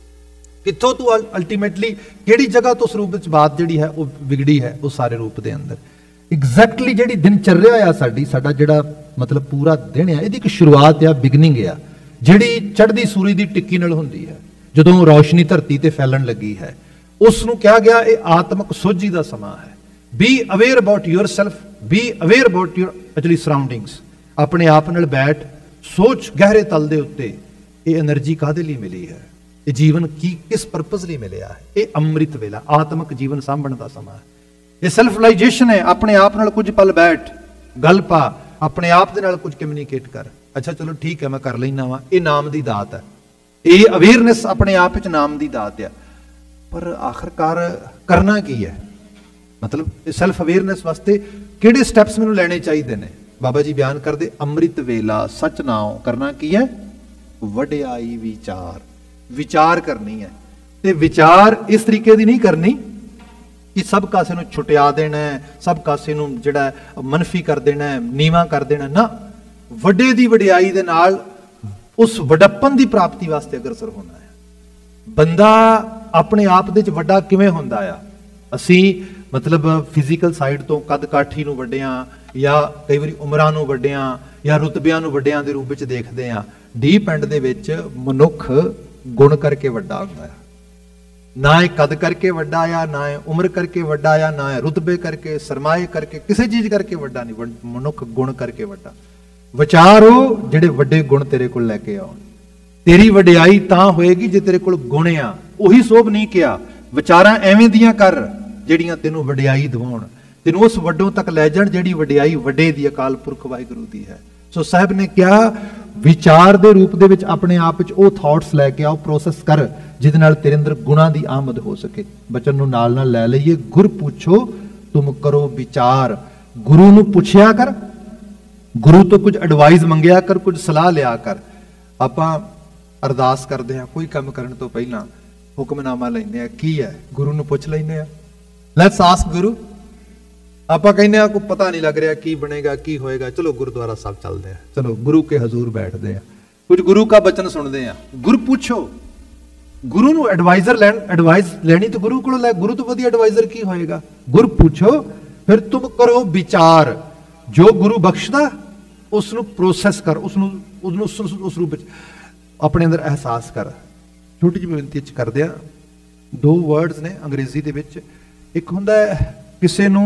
ਕਿੱਥੋਂ ਤੂੰ ਅਲਟੀਮੇਟਲੀ ਕਿਹੜੀ ਜਗ੍ਹਾ ਤੋਂ ਉਸ ਰੂਪ ਵਿੱਚ ਬਾਤ ਜਿਹੜੀ ਹੈ ਉਹ ਵਿਗੜੀ ਹੈ ਉਸ ਸਾਰੇ ਰੂਪ ਦੇ ਅੰਦਰ। ਐਗਜ਼ੈਕਟਲੀ ਜਿਹੜੀ ਦਿਨ ਚੱਰਿਆ ਆ ਸਾਡੀ, ਸਾਡਾ ਜਿਹੜਾ ਮਤਲਬ ਪੂਰਾ ਦਿਨ ਆ, ਇਹਦੀ ਇੱਕ ਸ਼ੁਰੂਆਤ ਆ, ਬਿਗਨਿੰਗ ਆ, ਜਿਹੜੀ ਚੜ੍ਹਦੀ ਸੂਰਜ ਦੀ ਟਿੱਕੀ ਨਾਲ ਹੁੰਦੀ ਹੈ, ਜਦੋਂ ਰੌਸ਼ਨੀ ਧਰਤੀ ਤੇ ਫੈਲਣ ਲੱਗੀ ਹੈ। ਉਸ ਨੂੰ ਕਿਹਾ ਗਿਆ ਇਹ ਆਤਮਿਕ ਸੋਝੀ ਦਾ ਸਮਾਂ ਹੈ। Be aware about yourself, be aware about your actually surroundings. ਆਪਣੇ ਆਪ ਨਾਲ ਬੈਠ, ਸੋਚ ਗਹਿਰੇ ਤਲ ਦੇ ਉੱਤੇ, ਇਹ એનર્ਜੀ ਕਾਹਦੇ ਲਈ ਮਿਲੀ ਹੈ, ਇਹ ਜੀਵਨ ਕੀ ਕਿਸ ਪਰਪਸ ਲਈ ਮਿਲਿਆ ਹੈ। ਇਹ ਅੰਮ੍ਰਿਤ ਵੇਲਾ, ਆਤਮਿਕ ਜੀਵਨ ਸਾਂਭਣ ਦਾ ਸਮਾਂ ਹੈ। ਇਹ ਸੈਲਫ ਰਿਅਲਾਈਜੇਸ਼ਨ ਹੈ। ਆਪਣੇ ਆਪ ਨਾਲ ਕੁਝ ਪਲ ਬੈਠ, ਗੱਲ ਪਾ, ਆਪਣੇ ਆਪ ਦੇ ਨਾਲ ਕੁਝ ਕਮਿਊਨੀਕੇਟ ਕਰ। ਅੱਛਾ ਚਲੋ ਠੀਕ ਹੈ, ਮੈਂ ਕਰ ਲੈਣਾ ਵਾ, ਇਹ ਨਾਮ ਦੀ ਦਾਤ ਹੈ। ਇਹ ਅਵੇਅਰਨੈਸ ਆਪਣੇ ਆਪ ਵਿੱਚ ਨਾਮ ਦੀ ਦਾਤ ਆ। ਪਰ ਆਖਰਕਾਰ ਕਰਨਾ ਕੀ ਹੈ, ਮਤਲਬ ਸੈਲਫ ਅਵੇਅਰਨੈਸ ਵਾਸਤੇ ਕਿਹੜੇ ਸਟੈਪਸ ਮੈਨੂੰ ਲੈਣੇ ਚਾਹੀਦੇ ਨੇ? ਬਾਬਾ ਜੀ ਬਿਆਨ ਕਰਦੇ ਅੰਮ੍ਰਿਤ ਵੇਲਾ ਸਚ ਨਾਉ। ਕਰਨਾ ਕੀ ਹੈ? ਵਡਿਆਈ ਵਿਚਾਰ, ਵਿਚਾਰ ਕਰਨੀ ਹੈ। ਤੇ ਵਿਚਾਰ ਇਸ ਤਰੀਕੇ ਦੀ ਨਹੀਂ ਕਰਨੀ ਕਿ ਸਭ ਕਾਸੇ ਨੂੰ ਛੁਟਿਆ ਦੇਣਾ ਹੈ, ਸਭ ਕਾਸੇ ਨੂੰ ਜਿਹੜਾ ਮਨਫੀ ਕਰ ਦੇਣਾ ਹੈ, ਨੀਵਾਂ ਕਰ ਦੇਣਾ ਨਾ। ਵੱਡੇ ਦੀ ਵਡਿਆਈ ਦੇ ਨਾਲ ਉਸ ਵਡੱਪਨ ਦੀ ਪ੍ਰਾਪਤੀ ਵਾਸਤੇ ਅਗਰਸਰ ਹੋਣਾ ਹੈ। ਬੰਦਾ ਆਪਣੇ ਆਪ ਦੇ ਵਿੱਚ ਵੱਡਾ ਕਿਵੇਂ ਹੁੰਦਾ ਆ? ਅਸੀਂ ਮਤਲਬ ਫਿਜ਼ੀਕਲ ਸਾਈਡ ਤੋਂ ਕੱਦ ਕਾਠੀ ਨੂੰ ਵੱਡਿਆਂ, ਜਾਂ ਕਈ ਵਾਰੀ ਉਮਰਾਂ ਨੂੰ ਵੱਡਿਆਂ, ਜਾਂ ਰੁਤਬਿਆਂ ਨੂੰ ਵੱਡਿਆਂ ਦੇ ਰੂਪ ਵਿੱਚ ਦੇਖਦੇ ਹਾਂ। ਡੀਪ ਐਂਡ ਦੇ ਵਿੱਚ ਮਨੁੱਖ ਗੁਣ ਕਰਕੇ ਵੱਡਾ ਹੁੰਦਾ ਆ। ਨਾ ਇਹ ਕੱਦ ਕਰਕੇ ਵੱਡਾ ਆ, ਨਾ ਇਹ ਉਮਰ ਕਰਕੇ ਵੱਡਾ ਆ, ਨਾ ਇਹ ਰੁਤਬੇ ਕਰਕੇ, ਸਰਮਾਏ ਕਰਕੇ, ਕਿਸੇ ਚੀਜ਼ ਕਰਕੇ ਵੱਡਾ ਨਹੀਂ। ਮਨੁੱਖ ਗੁਣ ਕਰਕੇ ਵੱਡਾ। ਵਿਚਾਰ ਉਹ ਜਿਹੜੇ ਵੱਡੇ ਗੁਣ ਤੇਰੇ ਕੋਲ ਲੈ ਕੇ ਆਉਣ। ਤੇਰੀ ਵਡਿਆਈ ਤਾਂ ਹੋਏਗੀ ਜੇ ਤੇਰੇ ਕੋਲ ਗੁਣ ਆ। ਉਹੀ ਸੋਭ ਨਹੀਂ ਕਿਹਾ, ਵਿਚਾਰਾਂ ਐਵੇਂ ਦੀਆਂ ਕਰ ਜਿਹੜੀਆਂ ਤੈਨੂੰ ਵਡਿਆਈ ਦਿਵਾਉਣ, ਤੈਨੂੰ ਉਸ ਵੱਡੋਂ ਤੱਕ ਲੈ ਜਾਣ ਜਿਹੜੀ ਵਡਿਆਈ ਵੱਡੇ ਦੀ ਅਕਾਲ ਪੁਰਖ ਵਾਹਿਗੁਰੂ ਦੀ ਹੈ। ਸੋ ਸਾਹਿਬ ਨੇ ਕਿਹਾ ਵਿਚਾਰ ਦੇ ਰੂਪ ਦੇ ਵਿੱਚ ਆਪਣੇ ਆਪ ਵਿੱਚ ਉਹ ਥਾਟਸ ਲੈ ਕੇ ਆਓ, ਪ੍ਰੋਸੈਸ ਕਰ, ਜਿਹਦੇ ਨਾਲ ਤੇਰੇ ਅੰਦਰ ਗੁਣਾਂ ਦੀ ਆਮਦ ਹੋ ਸਕੇ। ਬਚਨ ਨੂੰ ਨਾਲ ਨਾਲ ਲੈ ਲਈਏ। ਗੁਰ ਪੁੱਛੋ ਤੁਮ ਕਰੋ ਵਿਚਾਰ। ਗੁਰੂ ਨੂੰ ਪੁੱਛਿਆ ਕਰ, ਗੁਰੂ ਤੋਂ ਕੁਝ ਐਡਵਾਈਸ ਮੰਗਿਆ ਕਰ, ਕੁਝ ਸਲਾਹ ਲਿਆ ਕਰ। ਆਪਾਂ ਅਰਦਾਸ ਕਰਦੇ ਹਾਂ, ਕੋਈ ਕੰਮ ਕਰਨ ਤੋਂ ਪਹਿਲਾਂ ਹੁਕਮਨਾਮਾ ਲੈਂਦੇ ਆ, ਕੀ ਹੈ ਗੁਰੂ ਨੂੰ ਪੁੱਛ ਲੈਂਦੇ ਆ। Let's ask Guru. ਆਪਾਂ ਕਹਿੰਦੇ ਆ ਕੋਈ ਪਤਾ ਨਹੀਂ ਲੱਗ ਰਿਹਾ ਕੀ ਬਣੇਗਾ ਕੀ ਹੋਏਗਾ, ਚਲੋ ਗੁਰਦੁਆਰਾ ਸਾਹਿਬ ਚੱਲਦੇ ਆ, ਚਲੋ ਗੁਰੂ ਕੇ ਹਜ਼ੂਰ ਬੈਠਦੇ ਆ, ਕੁਝ ਗੁਰੂ का बचन सुनते ਆ। गुरु पूछो, गुरु ਨੂੰ ਐਡਵਾਈਜ਼ਰ ਲੈਣ, ਐਡਵਾਈਸ ਲੈਣੀ ਤਾਂ ਗੁਰੂ ਕੋਲੋਂ ਲੈ, ਗੁਰੂ ਤੋਂ ਵਧੀਆ ਐਡਵਾਈਜ਼ਰ ਕੀ ਹੋਏਗਾ। ਗੁਰ ਪੁੱਛੋ ਫਿਰ ਤੁਮ ਕਰੋ ਵਿਚਾਰ। ਜੋ ਗੁਰੂ ਬਖਸ਼ਦਾ ਉਸ ਨੂੰ ਪ੍ਰੋਸੈਸ ਕਰ, ਉਸ ਨੂੰ ਉਸ ਨੂੰ ਉਸ ਰੂਪ ਵਿੱਚ ਆਪਣੇ ਅੰਦਰ ਅਹਿਸਾਸ ਕਰ। ਛੋਟੀ ਜਿਹੀ ਬੇਨਤੀ ਚ ਕਰਦੇ ਆ, ਦੋ ਵਰਡਸ ਨੇ ਅੰਗਰੇਜ਼ੀ ਦੇ ਵਿੱਚ, ਇੱਕ ਹੁੰਦਾ ਹੈ ਕਿਸੇ ਨੂੰ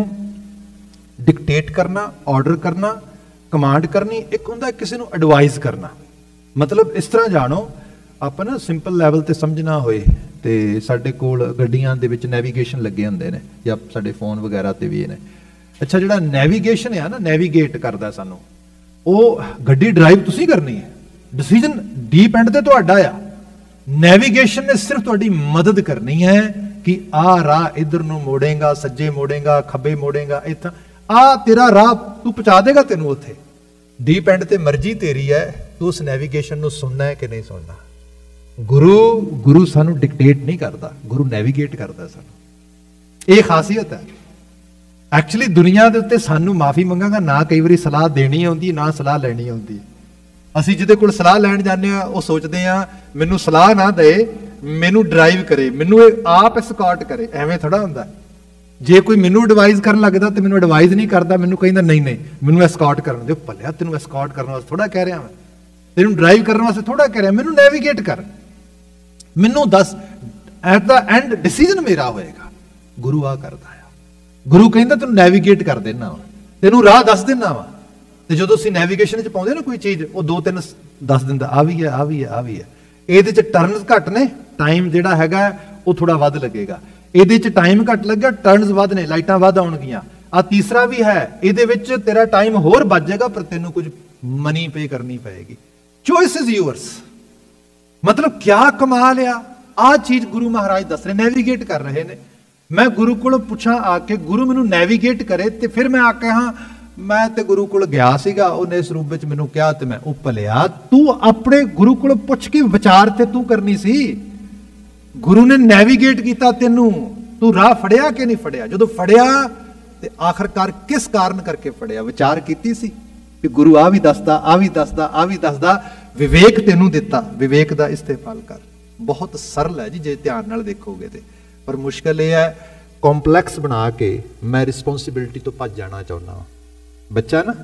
ਡਿਕਟੇਟ ਕਰਨਾ, ਆਰਡਰ ਕਰਨਾ, ਕਮਾਂਡ ਕਰਨੀ, ਇੱਕ ਹੁੰਦਾ ਕਿਸੇ ਨੂੰ ਐਡਵਾਈਸ ਕਰਨਾ। ਮਤਲਬ ਇਸ ਤਰ੍ਹਾਂ ਜਾਣੋ, ਆਪਾਂ ਨਾ ਸਿੰਪਲ ਲੈਵਲ ਤੇ ਸਮਝਣਾ ਹੋਏ ਤੇ ਸਾਡੇ ਕੋਲ ਗੱਡੀਆਂ ਦੇ ਵਿੱਚ ਨੈਵੀਗੇਸ਼ਨ ਲੱਗੇ ਹੁੰਦੇ ਨੇ, ਜਾਂ ਸਾਡੇ ਫੋਨ ਵਗੈਰਾ ਤੇ ਵੀ ਨੇ। ਅੱਛਾ, ਜਿਹੜਾ ਨੈਵੀਗੇਸ਼ਨ ਆ ਨਾ, ਨੈਵੀਗੇਟ ਕਰਦਾ ਸਾਨੂੰ, ਉਹ ਗੱਡੀ ਡਰਾਈਵ ਤੁਸੀਂ ਕਰਨੀ ਹੈ, ਡਿਸੀਜਨ ਡੀਪ ਐਂਡ ਤੇ ਤੁਹਾਡਾ ਆ। ਨੈਵੀਗੇਸ਼ਨ ਨੇ ਸਿਰਫ ਤੁਹਾਡੀ ਮਦਦ ਕਰਨੀ ਹੈ ਕਿ ਆਹ ਰਾਹ ਇਧਰ ਨੂੰ ਮੋੜੇਗਾ, ਸੱਜੇ ਮੋੜੇਗਾ, ਖੱਬੇ ਮੋੜੇਗਾ, ਇੱਥਾਂ ਆ ਤੇਰਾ ਰਾਹ ਤੂੰ ਪਹੁੰਚਾ ਦੇਗਾ ਤੈਨੂੰ ਉੱਥੇ। ਡੀਪ ਐਂਡ ਤੇ ਮਰਜ਼ੀ ਤੇਰੀ ਹੈ, ਤੂੰ ਉਸ ਨੈਵੀਗੇਸ਼ਨ ਨੂੰ ਸੁਣਨਾ ਹੈ ਕਿ ਨਹੀਂ ਸੁਣਨਾ। ਗੁਰੂ ਗੁਰੂ ਸਾਨੂੰ ਡਿਕਟੇਟ ਨਹੀਂ ਕਰਦਾ, ਗੁਰੂ ਨੈਵੀਗੇਟ ਕਰਦਾ ਸਾਨੂੰ। ਇਹ ਖਾਸੀਅਤ ਹੈ। ਐਕਚੁਅਲੀ ਦੁਨੀਆ ਦੇ ਉੱਤੇ ਸਾਨੂੰ ਮਾਫੀ ਮੰਗਾਂਗਾ ਨਾ ਕਈ ਵਾਰੀ ਸਲਾਹ ਦੇਣੀ ਆਉਂਦੀ, ਨਾ ਸਲਾਹ ਲੈਣੀ ਆਉਂਦੀ। ਅਸੀਂ ਜਿਹਦੇ ਕੋਲ ਸਲਾਹ ਲੈਣ ਜਾਂਦੇ ਆ ਉਹ ਸੋਚਦੇ ਆ ਮੈਨੂੰ ਸਲਾਹ ਨਾ ਦੇ, ਮੈਨੂੰ ਡਰਾਈਵ ਕਰੇ, ਮੈਨੂੰ ਇਹ ਆਪ ਐਸਕਾਰਟ ਕਰੇ। ਐਵੇਂ ਥੋੜਾ ਹੁੰਦਾ। ਜੇ ਕੋਈ ਮੈਨੂੰ ਐਡਵਾਈਜ਼ ਕਰਨ ਲੱਗਦਾ ਤੇ ਮੈਨੂੰ ਐਡਵਾਈਜ਼ ਨਹੀਂ ਕਰਦਾ, ਮੈਨੂੰ ਕਹਿੰਦਾ ਨਹੀਂ ਨਹੀਂ ਮੈਨੂੰ ਐਸਕਾਰਟ ਕਰਨ ਦਿਓ। ਭਲਿਆ ਤੈਨੂੰ ਐਸਕਾਰਟ ਕਰਨ ਵਾਸਤੇ ਥੋੜਾ ਕਹਿ ਰਿਹਾ ਮੈਂ, ਤੈਨੂੰ ਡਰਾਈਵ ਕਰਨ ਵਾਸਤੇ ਥੋੜਾ ਕਹਿ ਰਿਹਾ, ਮੈਨੂੰ ਨੈਵੀਗੇਟ ਕਰ, ਮੈਨੂੰ ਦੱਸ, ਐਟ ਦਾ ਐਂਡ ਡਿਸੀਜਨ ਮੇਰਾ ਹੋਏਗਾ। ਗੁਰੂ ਆ ਕਰਦਾ ਆ। ਗੁਰੂ ਕਹਿੰਦਾ ਤੈਨੂੰ ਨੈਵੀਗੇਟ ਕਰ ਦੇਣਾ ਵਾ, ਤੈਨੂੰ ਰਾਹ ਦੱਸ ਦੇਣਾ ਵਾ। ਤੇ ਜਦੋਂ ਅਸੀਂ ਨੈਵੀਗੇਸ਼ਨ 'ਚ ਪਾਉਂਦੇ ਨਾ ਕੋਈ ਚੀਜ਼, ਉਹ ਦੋ ਤਿੰਨ ਦੱਸ ਦਿੰਦਾ, ਆ ਵੀ ਹੈ, ਆ ਵੀ ਹੈ, ਆ ਵੀ ਹੈ। ਇਹਦੇ 'ਚ ਟਰਨਸ ਘੱਟ ਨੇ, ਟਾਈਮ ਜਿਹੜਾ ਹੈਗਾ ਉਹ ਥੋੜਾ ਵੱਧ ਲੱਗੇਗਾ। ਇਹਦੇ 'ਚ ਟਾਈਮ ਘੱਟ ਲੱਗਿਆ, ਟਰਨਸ ਵੱਧ ਨੇ, ਲਾਈਟਾਂ ਵੱਧ ਆਉਣਗੀਆਂ। ਆ ਤੀਸਰਾ ਵੀ ਹੈ, ਇਹਦੇ ਵਿੱਚ ਤੇਰਾ ਟਾਈਮ ਹੋਰ ਬਚ ਜਾਏਗਾ, ਪਰ ਤੈਨੂੰ ਕੁਝ ਮਨੀ ਪੇ ਕਰਨੀ ਪਏਗੀ। Choice is yours. ਮਤਲਬ ਕਿਆ ਕਮਾਲ ਆ। ਆਹ ਚੀਜ਼ ਗੁਰੂ ਮਹਾਰਾਜ ਦੱਸ ਰਹੇ, ਨੈਵੀਗੇਟ ਕਰ ਰਹੇ ਨੇ। ਮੈਂ ਗੁਰੂ ਕੋਲੋਂ ਪੁੱਛਾਂ ਆ ਕੇ, ਗੁਰੂ ਮੈਨੂੰ ਨੈਵੀਗੇਟ ਕਰੇ, ਤੇ ਫਿਰ ਮੈਂ ਆ ਕੇ ਹਾਂ ਮੈਂ ਤੇ ਗੁਰੂ ਕੋਲ ਗਿਆ ਸੀਗਾ, ਉਹਨੇ ਇਸ ਰੂਪ ਵਿੱਚ ਮੈਨੂੰ ਕਿਹਾ ਤੇ ਮੈਂ ਉਹ ਭਲਿਆ। ਤੂੰ ਆਪਣੇ ਗੁਰੂ ਕੋਲੋਂ ਪੁੱਛ ਕੇ ਵਿਚਾਰ ਤੇ ਤੂੰ ਕਰਨੀ ਸੀ। ਗੁਰੂ ਨੇ ਨੈਵੀਗੇਟ ਕੀਤਾ ਤੈਨੂੰ, ਤੂੰ ਰਾਹ ਫੜਿਆ ਕਿ ਨਹੀਂ ਫੜਿਆ। ਜਦੋਂ ਫੜਿਆ ਤੇ ਆਖਰਕਾਰ ਕਿਸ ਕਾਰਨ ਕਰਕੇ ਫੜਿਆ, ਵਿਚਾਰ ਕੀਤੀ ਸੀ ਕਿ ਗੁਰੂ ਆ ਵੀ ਦੱਸਦਾ, ਆ ਵੀ ਦੱਸਦਾ, ਆ ਵੀ ਦੱਸਦਾ। ਵਿਵੇਕ ਤੈਨੂੰ ਦਿੱਤਾ, ਵਿਵੇਕ ਦਾ ਇਸਤੇਮਾਲ ਕਰ। ਬਹੁਤ ਸਰਲ ਹੈ ਜੀ ਜੇ ਧਿਆਨ ਨਾਲ ਦੇਖੋਗੇ ਤੇ, ਪਰ ਮੁਸ਼ਕਲ ਇਹ ਹੈ ਕੰਪਲੈਕਸ ਬਣਾ ਕੇ ਮੈਂ ਰਿਸਪੌਂਸਿਬਿਲਿਟੀ ਤੋਂ ਭੱਜ ਜਾਣਾ ਚਾਹੁੰਦਾ ਹਾਂ। ਬੱਚਾ ਨਾ,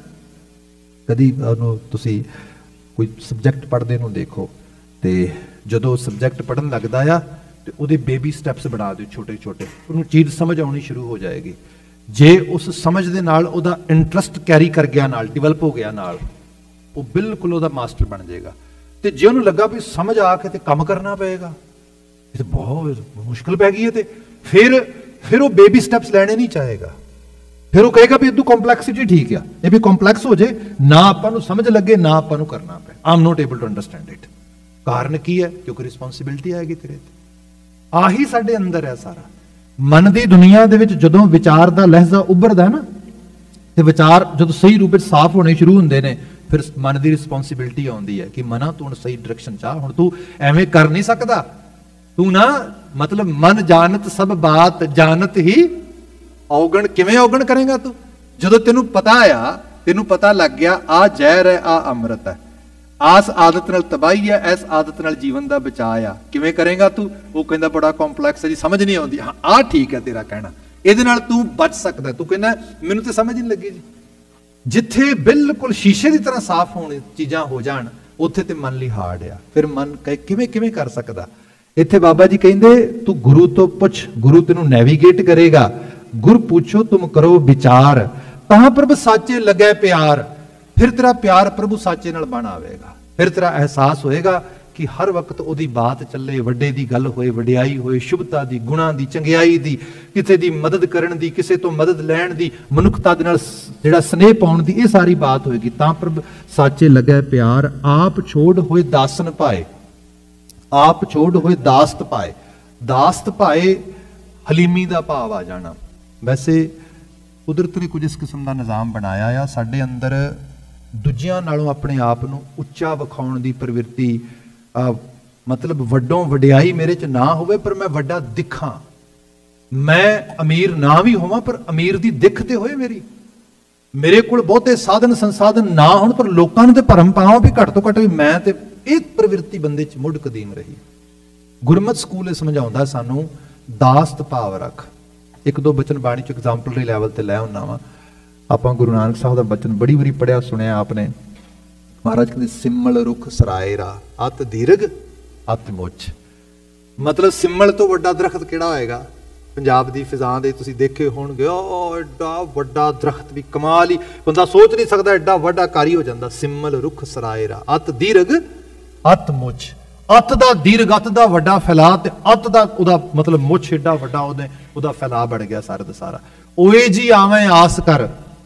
ਕਦੀ ਉਹਨੂੰ ਤੁਸੀਂ ਕੋਈ ਸਬਜੈਕਟ ਪੜ੍ਹਦੇ ਨੂੰ ਦੇਖੋ, ਤੇ ਜਦੋਂ ਸਬਜੈਕਟ ਪੜ੍ਹਨ ਲੱਗਦਾ ਆ ਤੇ ਉਹਦੇ ਬੇਬੀ ਸਟੈਪਸ ਬਣਾ ਦਿਓ ਛੋਟੇ ਛੋਟੇ, ਉਹਨੂੰ ਚੀਜ਼ ਸਮਝ ਆਉਣੀ ਸ਼ੁਰੂ ਹੋ ਜਾਏਗੀ। ਜੇ ਉਸ ਸਮਝ ਦੇ ਨਾਲ ਉਹਦਾ ਇੰਟਰਸਟ ਕੈਰੀ ਕਰ ਗਿਆ, ਨਾਲ ਡਿਵੈਲਪ ਹੋ ਗਿਆ, ਨਾਲ ਉਹ ਬਿਲਕੁਲ ਉਹਦਾ ਮਾਸਟਰ ਬਣ ਜਾਏਗਾ। ਤੇ ਜੇ ਉਹਨੂੰ ਲੱਗਾ ਵੀ ਸਮਝ ਆ ਕੇ ਤੇ ਕੰਮ ਕਰਨਾ ਪਏਗਾ, ਇਹ ਤਾਂ ਬਹੁਤ ਮੁਸ਼ਕਲ ਪੈ ਗਈ ਹੈ, ਤੇ ਫਿਰ ਫਿਰ ਉਹ ਬੇਬੀ ਸਟੈਪਸ ਲੈਣੇ ਨਹੀਂ ਚਾਹੇਗਾ। ਫਿਰ ਉਹ ਕਹੇਗਾ ਵੀ ਇਦੋਂ ਕੰਪਲੈਕਸਿਟੀ ਠੀਕ ਆ, ਇਹ ਵੀ ਕੰਪਲੈਕਸ ਹੋ ਜੇ ਨਾ, ਆਪਾਂ ਨੂੰ ਸਮਝ ਲੱਗੇ ਨਾ, ਆਪਾਂ ਨੂੰ ਕਰਨਾ ਪਏ। I am not able to understand it. ਕਾਰਨ ਕੀ ਹੈ? ਕਿਉਂਕਿ ਰਿਸਪੌਂਸਿਬਿਲਿਟੀ ਆਏਗੀ ਤੇਰੇ ਤੇ। ਆਹੀ ਸਾਡੇ ਅੰਦਰ ਹੈ ਸਾਰਾ। ਮਨ ਦੀ ਦੁਨੀਆ ਦੇ ਵਿੱਚ ਜਦੋਂ ਵਿਚਾਰ ਦਾ ਲਹਿਜ਼ਾ ਉੱਭਰਦਾ ਨਾ, ਤੇ ਵਿਚਾਰ ਜਦੋਂ ਸਹੀ ਰੂਪ ਵਿੱਚ ਸਾਫ਼ ਹੋਣੇ ਸ਼ੁਰੂ ਹੁੰਦੇ ਨੇ, ਫਿਰ ਮਨ ਦੀ ਰਿਸਪੌਂਸਿਬਿਲਿਟੀ ਆਉਂਦੀ ਹੈ ਕਿ ਮਨਾ ਤੂੰ ਹੁਣ ਸਹੀ ਡਾਇਰੈਕਸ਼ਨ ਚਾਹ, ਹੁਣ ਤੂੰ ਐਵੇਂ ਕਰ ਨਹੀਂ ਸਕਦਾ। ਤੂੰ ਨਾ ਮਤਲਬ ਮਨ ਜਾਣਤ ਸਭ ਬਾਤ ਜਾਣਤ ਹੀ ਔਗਣ। ਕਿਵੇਂ ਔਗਣ ਕਰੇਗਾ ਤੂੰ? ਜਦੋਂ ਤੈਨੂੰ ਪਤਾ ਆ, ਤੈਨੂੰ ਪਤਾ ਲੱਗ ਗਿਆ ਆ ਜ਼ਹਿਰ ਹੈ, ਆ ਅੰਮ੍ਰਿਤ ਹੈ, ਆਸ ਆਦਤ ਨਾਲ ਤਬਾਹੀ ਹੈ, ਇਸ ਆਦਤ ਨਾਲ ਜੀਵਨ ਦਾ ਬਚਾਅ ਆ। ਕਿਵੇਂ ਕਰੇਗਾ ਤੂੰ? ਉਹ ਕਹਿੰਦਾ ਬੜਾ ਕੰਪਲੈਕਸ ਹੈ ਜੀ, ਸਮਝ ਨਹੀਂ ਆਉਂਦੀ। ਹਾਂ, ਆ ਠੀਕ ਹੈ ਤੇਰਾ ਕਹਿਣਾ, ਇਹਦੇ ਨਾਲ ਤੂੰ ਬਚ ਸਕਦਾ। ਤੂੰ ਕਹਿੰਦਾ ਮੈਨੂੰ ਤੇ ਸਮਝ ਨਹੀਂ ਲੱਗੀ ਜੀ। ਜਿੱਥੇ ਬਿਲਕੁਲ ਸ਼ੀਸ਼ੇ ਦੀ ਤਰ੍ਹਾਂ ਸਾਫ਼ ਹੋਣ ਚੀਜ਼ਾਂ ਹੋ ਜਾਣ, ਉੱਥੇ ਤੇ ਮਨ ਲਈ ਹਾਰਡ ਆ। ਫਿਰ ਮਨ ਕਿਵੇਂ ਕਿਵੇਂ ਕਰ ਸਕਦਾ? ਇੱਥੇ ਬਾਬਾ ਜੀ ਕਹਿੰਦੇ ਤੂੰ ਗੁਰੂ ਤੋਂ ਪੁੱਛ, ਗੁਰੂ ਤੈਨੂੰ ਨੈਵੀਗੇਟ ਕਰੇਗਾ। ਗੁਰ ਪੁੱਛੋ ਤੁਮ ਕਰੋ ਵਿਚਾਰ, ਤਾਂ ਪ੍ਰਭ ਸਾਚੇ ਲੱਗੈ ਪਿਆਰ। ਫਿਰ ਤੇਰਾ ਪਿਆਰ ਪ੍ਰਭੂ ਸਾਚੇ ਨਾਲ ਬਣ ਆਵੇਗਾ। ਫਿਰ ਤੇਰਾ ਅਹਿਸਾਸ ਹੋਏਗਾ कि हर वक्त ਉਹਦੀ ਬਾਤ ਚੱਲੇ, ਵੱਡੇ ਦੀ ਗੱਲ ਹੋਏ, ਵਡਿਆਈ ਹੋਏ, ਸ਼ੁਭਤਾ ਦੀ, ਗੁਣਾਂ ਦੀ, ਚੰਗਿਆਈ ਦੀ, ਕਿਸੇ ਦੀ ਮਦਦ ਕਰਨ ਦੀ, ਕਿਸੇ ਤੋਂ ਮਦਦ ਲੈਣ ਦੀ, ਮਨੁੱਖਤਾ ਦੇ ਨਾਲ ਜਿਹੜਾ ਸਨੇਹ ਪਾਉਣ ਦੀ, ਇਹ ਸਾਰੀ ਬਾਤ ਹੋਏਗੀ। ਤਾਂ ਪ੍ਰਭ ਸਾਚੇ ਲੱਗੈ ਪਿਆਰ, ਆਪ ਛੋੜ ਹੋਏ ਦਾਸਨ ਪਾਏ, ਆਪ ਛੋੜ ਹੋਏ ਦਾਸਤ ਪਾਏ। ਦਾਸਤ ਪਾਏ ਹਲੀਮੀ ਦਾ ਭਾਵ ਆ ਜਾਣਾ। ਵੈਸੇ ਕੁਦਰਤ ਨੇ ਕੁਝ ਇਸ ਕਿਸਮ ਦਾ ਨਿਜ਼ਾਮ ਬਣਾਇਆ ਆ, ਸਾਡੇ ਅੰਦਰ ਦੂਜਿਆਂ ਨਾਲੋਂ ਆਪਣੇ ਆਪ ਨੂੰ ਉੱਚਾ ਵਿਖਾਉਣ ਦੀ ਪ੍ਰਵਿਰਤੀ, ਮਤਲਬ ਵੱਡੋਂ ਵਡਿਆਈ ਮੇਰੇ 'ਚ ਨਾ ਹੋਵੇ ਪਰ ਮੈਂ ਵੱਡਾ ਦਿਖਾਂ। ਮੈਂ ਅਮੀਰ ਨਾ ਵੀ ਹੋਵਾਂ ਪਰ ਅਮੀਰ ਦੀ ਦਿੱਖ ਤੇ ਹੋਏ ਮੇਰੀ। ਮੇਰੇ ਕੋਲ ਬਹੁਤੇ ਸਾਧਨ ਸੰਸਾਧਨ ਨਾ ਹੋਣ ਪਰ ਲੋਕਾਂ ਨੂੰ ਤੇ ਭਰਮ ਪਾਵਾਂ ਵੀ ਘੱਟ ਤੋਂ ਘੱਟ ਵੀ ਮੈਂ ਤੇ। ਇਹ ਪ੍ਰਵਿਰਤੀ ਬੰਦੇ 'ਚ ਮੁੱਢ ਕਦੀਮ ਰਹੀ। ਗੁਰਮਤਿ ਸਕੂਲ ਇਹ ਸਮਝਾਉਂਦਾ ਸਾਨੂੰ ਦਾਸਤ ਭਾਵ ਰੱਖ। ਇੱਕ ਦੋ ਬਚਨ ਬਾਣੀ 'ਚ ਐਗਜ਼ਾਮਪਲਰੀ ਲੈਵਲ ਤੇ ਲੈ ਆਉਣਾ ਵਾ। ਆਪਾਂ ਗੁਰੂ ਨਾਨਕ ਸਾਹਿਬ ਦਾ ਬਚਨ ਬੜੀ ਵਾਰੀ ਪੜਿਆ ਸੁਣਿਆ ਆਪਨੇ। ਮਹਾਰਾਜ ਕਹਿੰਦੇ ਸਿਮਲ ਰੁੱਖ ਸਰਾਏ ਰਾ, ਅਤ ਦੀਰਘ ਅਤ ਮੁੱਛ। ਮਤਲਬ ਸਿਮਲ ਤੋਂ ਵੱਡਾ ਦਰਖਤ ਕਿਹੜਾ ਹੋਏਗਾ? ਪੰਜਾਬ ਦੀ ਫਿਜ਼ਾਂ ਦੇ ਤੁਸੀਂ ਦੇਖੇ ਹੋਣਗੇ, ਉਹ ਐਡਾ ਵੱਡਾ ਦਰਖਤ ਵੀ ਕਮਾਲ ਹੀ, ਬੰਦਾ ਸੋਚ ਨਹੀਂ ਸਕਦਾ ਐਡਾ ਵੱਡਾ ਕਾਰੀ ਹੋ ਜਾਂਦਾ। ਸਿਮਲ ਰੁੱਖ ਸਰਾਏ ਰਾ, ਅਤ ਦੀਰਘ ਅਤ ਮੁੱਛ। ਅਤ ਦਾ ਦੀਰਘ, ਅਤ ਦਾ ਵੱਡਾ ਫੈਲਾਅ, ਤੇ ਅਤ ਦਾ ਉਹਦਾ ਮਤਲਬ ਮੁੱਛ ਏਡਾ ਵੱਡਾ, ਉਹਦੇ ਉਹਦਾ ਫੈਲਾਅ ਬਣ ਗਿਆ ਸਾਰਾ ਦਾ ਸਾਰਾ। ਓਏ ਜੀ ਆਵੇਂ ਆਸ ਕਰ,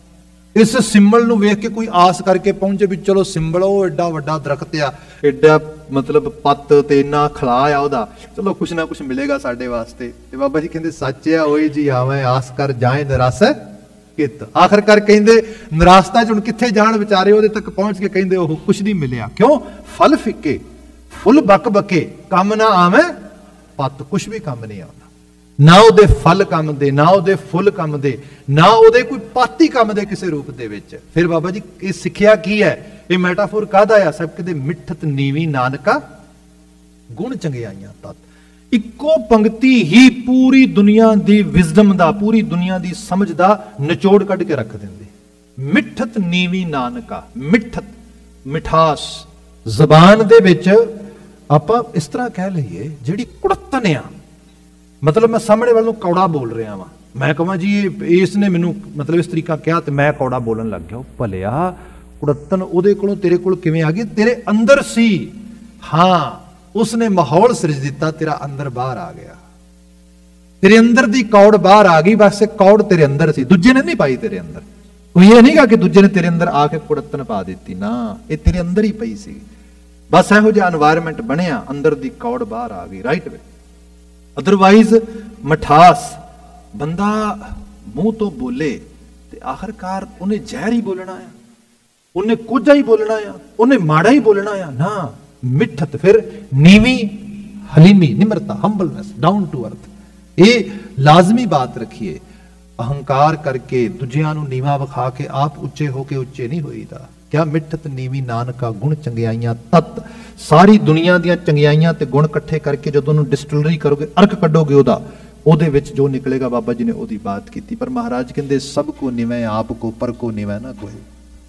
ਇਸ ਸਿੰਬਲ ਨੂੰ ਵੇਖ ਕੇ ਕੋਈ ਆਸ ਕਰਕੇ ਪਹੁੰਚੇ ਵੀ ਚਲੋ ਸਿੰਬਲ ਉਹ ਏਡਾ ਵੱਡਾ ਦਰਖਤ ਆ, ਏਡਾ ਮਤਲਬ ਪੱਤ ਤੇ ਇੰਨਾ ਖਲਾ ਆ ਉਹਦਾ, ਚਲੋ ਕੁਛ ਨਾ ਕੁਛ ਮਿਲੇਗਾ ਸਾਡੇ ਵਾਸਤੇ। ਤੇ ਬਾਬਾ ਜੀ ਕਹਿੰਦੇ ਸੱਚ ਆ, ਓਏ ਜੀ ਆਵੇਂ ਆਸ ਕਰ ਜਾਏ ਨਿਰਾਸ ਕਿਤ। ਆਖਰਕਾਰ ਕਹਿੰਦੇ ਨਿਰਾਸਤਾ ਚ ਹੁਣ ਕਿੱਥੇ ਜਾਣ ਵਿਚਾਰੇ, ਉਹਦੇ ਤੱਕ ਪਹੁੰਚ ਕੇ ਕਹਿੰਦੇ ਉਹ ਕੁਛ ਨਹੀਂ ਮਿਲਿਆ। ਕਿਉਂ? ਫਲ ਫਿੱਕੇ, ਫੁੱਲ ਬੱਕ ਬੱਕੇ, ਕੰਮ ਨਾ ਆਵੇਂ ਪੱਤ, ਕੁਛ ਵੀ ਕੰਮ ਨਹੀਂ ਆਉਂਦਾ। ਨਾ ਉਹਦੇ ਫਲ ਕੰਮ ਦੇ, ਨਾ ਉਹਦੇ ਫੁੱਲ ਕੰਮ ਦੇ, ਨਾ ਉਹਦੇ ਕੋਈ ਪਾਤੀ ਕੰਮ ਦੇ ਕਿਸੇ ਰੂਪ ਦੇ ਵਿੱਚ। ਫਿਰ ਬਾਬਾ ਜੀ ਇਹ ਸਿੱਖਿਆ ਕੀ ਹੈ? ਇਹ ਮੈਟਾਫੋਰ ਕਾਹਦਾ ਆ? ਸਭ ਕਿਤੇ ਮਿੱਠਤ ਨੀਵੀਂ ਨਾਨਕਾ ਗੁਣ ਚੰਗਿਆਈਆਂ ਤਤ। ਇੱਕੋ ਪੰਕਤੀ ਹੀ ਪੂਰੀ ਦੁਨੀਆ ਦੀ ਵਿਜ਼ਡਮ ਦਾ, ਪੂਰੀ ਦੁਨੀਆ ਦੀ ਸਮਝ ਦਾ ਨਿਚੋੜ ਕੱਢ ਕੇ ਰੱਖ ਦਿੰਦੀ। ਮਿੱਠਤ ਨੀਵੀਂ ਨਾਨਕਾ, ਮਿੱਠਤ ਮਿਠਾਸ। ਜ਼ਬਾਨ ਦੇ ਵਿੱਚ ਆਪਾਂ ਇਸ ਤਰ੍ਹਾਂ ਕਹਿ ਲਈਏ ਜਿਹੜੀ ਕੁੜੱਤਨ ਆ, ਮਤਲਬ ਮੈਂ ਸਾਹਮਣੇ ਵੱਲ ਨੂੰ ਕੌੜਾ ਬੋਲ ਰਿਹਾ ਵਾਂ, ਮੈਂ ਕਹਾਂ ਜੀ ਇਸ ਨੇ ਮੈਨੂੰ ਮਤਲਬ ਇਸ ਤਰੀਕਾ ਕਿਹਾ ਤੇ ਮੈਂ ਕੌੜਾ ਬੋਲਣ ਲੱਗ ਗਿਆ। ਉਹ ਭਲਿਆ ਕੁੜੱਤਨ ਉਹਦੇ ਕੋਲੋਂ ਤੇਰੇ ਕੋਲ ਕਿਵੇਂ ਆ ਗਈ? ਤੇਰੇ ਅੰਦਰ ਸੀ। ਹਾਂ, ਉਸਨੇ ਮਾਹੌਲ ਸਿਰਜ ਦਿੱਤਾ, ਤੇਰਾ ਅੰਦਰ ਬਾਹਰ ਆ ਗਿਆ, ਤੇਰੇ ਅੰਦਰ ਦੀ ਕੌੜ ਬਾਹਰ ਆ ਗਈ। ਬਸ ਇਹ ਕੌੜ ਤੇਰੇ ਅੰਦਰ ਸੀ, ਦੂਜੇ ਨੇ ਨਹੀਂ ਪਾਈ ਤੇਰੇ ਅੰਦਰ। ਕੋਈ ਇਹ ਨਹੀਂਗਾ ਕਿ ਦੂਜੇ ਨੇ ਤੇਰੇ ਅੰਦਰ ਆ ਕੇ ਕੁੜੱਤਨ ਪਾ ਦਿੱਤੀ, ਨਾ, ਇਹ ਤੇਰੇ ਅੰਦਰ ਹੀ ਪਈ ਸੀ। ਬਸ ਇਹੋ ਜਿਹਾ এনवायरमेंट ਬਣਿਆ, ਅੰਦਰ ਦੀ ਕੌੜ ਬਾਹਰ ਆ ਗਈ। ਰਾਈਟ ਵੇ। ਅਦਰਵਾਈਜ਼ ਮਠਾਸ, ਬੰਦਾ ਮੂੰਹ ਤੋਂ ਬੋਲੇ ਤੇ ਆਖਰਕਾਰ ਉਹਨੇ ਜ਼ਹਿਰ ਹੀ ਬੋਲਣਾ ਆ, ਉਹਨੇ ਕੁਝ ਹੀ ਬੋਲਣਾ ਆ, ਉਹਨੇ ਮਾੜਾ ਹੀ ਬੋਲਣਾ ਆ। ਨਾ, ਮਿੱਠਤ, ਫਿਰ ਨੀਵੀਂ ਹਲੀਮੀ, ਨਿਮਰਤਾ, ਹੰਬਲਨੈਸ, ਡਾਊਨ ਟੂ ਅਰਥ। ਇਹ ਲਾਜ਼ਮੀ ਬਾਤ ਰੱਖੀਏ। ਅਹੰਕਾਰ ਕਰਕੇ ਦੂਜਿਆਂ ਨੂੰ ਨੀਵਾਂ ਵਿਖਾ ਕੇ ਆਪ ਉੱਚੇ ਹੋ ਕੇ ਉੱਚੇ ਨਹੀਂ ਹੋਈਦਾ। ਕਿਆ ਮਿੱਠਤ ਨੀਵੀਂ ਨਾਨਕਾ ਗੁਣ ਚੰਗਿਆਈਆਂ ਤਤ। ਸਾਰੀ ਦੁਨੀਆ ਦੀਆਂ ਚੰਗਿਆਈਆਂ ਤੇ ਗੁਣ ਇਕੱਠੇ ਕਰਕੇ ਜਦੋਂ ਉਹਨੂੰ ਡਿਸਟਿਲਰੀ ਕਰੋਗੇ, ਅਰਕ ਕੱਢੋਗੇ ਉਹਦਾ, ਉਹਦੇ ਵਿੱਚ ਜੋ ਨਿਕਲੇਗਾ ਬਾਬਾ ਜੀ ਨੇ ਉਹਦੀ ਬਾਤ ਕੀਤੀ। ਪਰ ਮਹਾਰਾਜ ਕਹਿੰਦੇ ਸਭ ਕੋ ਨਿਵੇਂ ਆਪ ਕੋ, ਪਰ ਕੋ ਨਿਵੇਂ ਨਾ ਕੋਈ।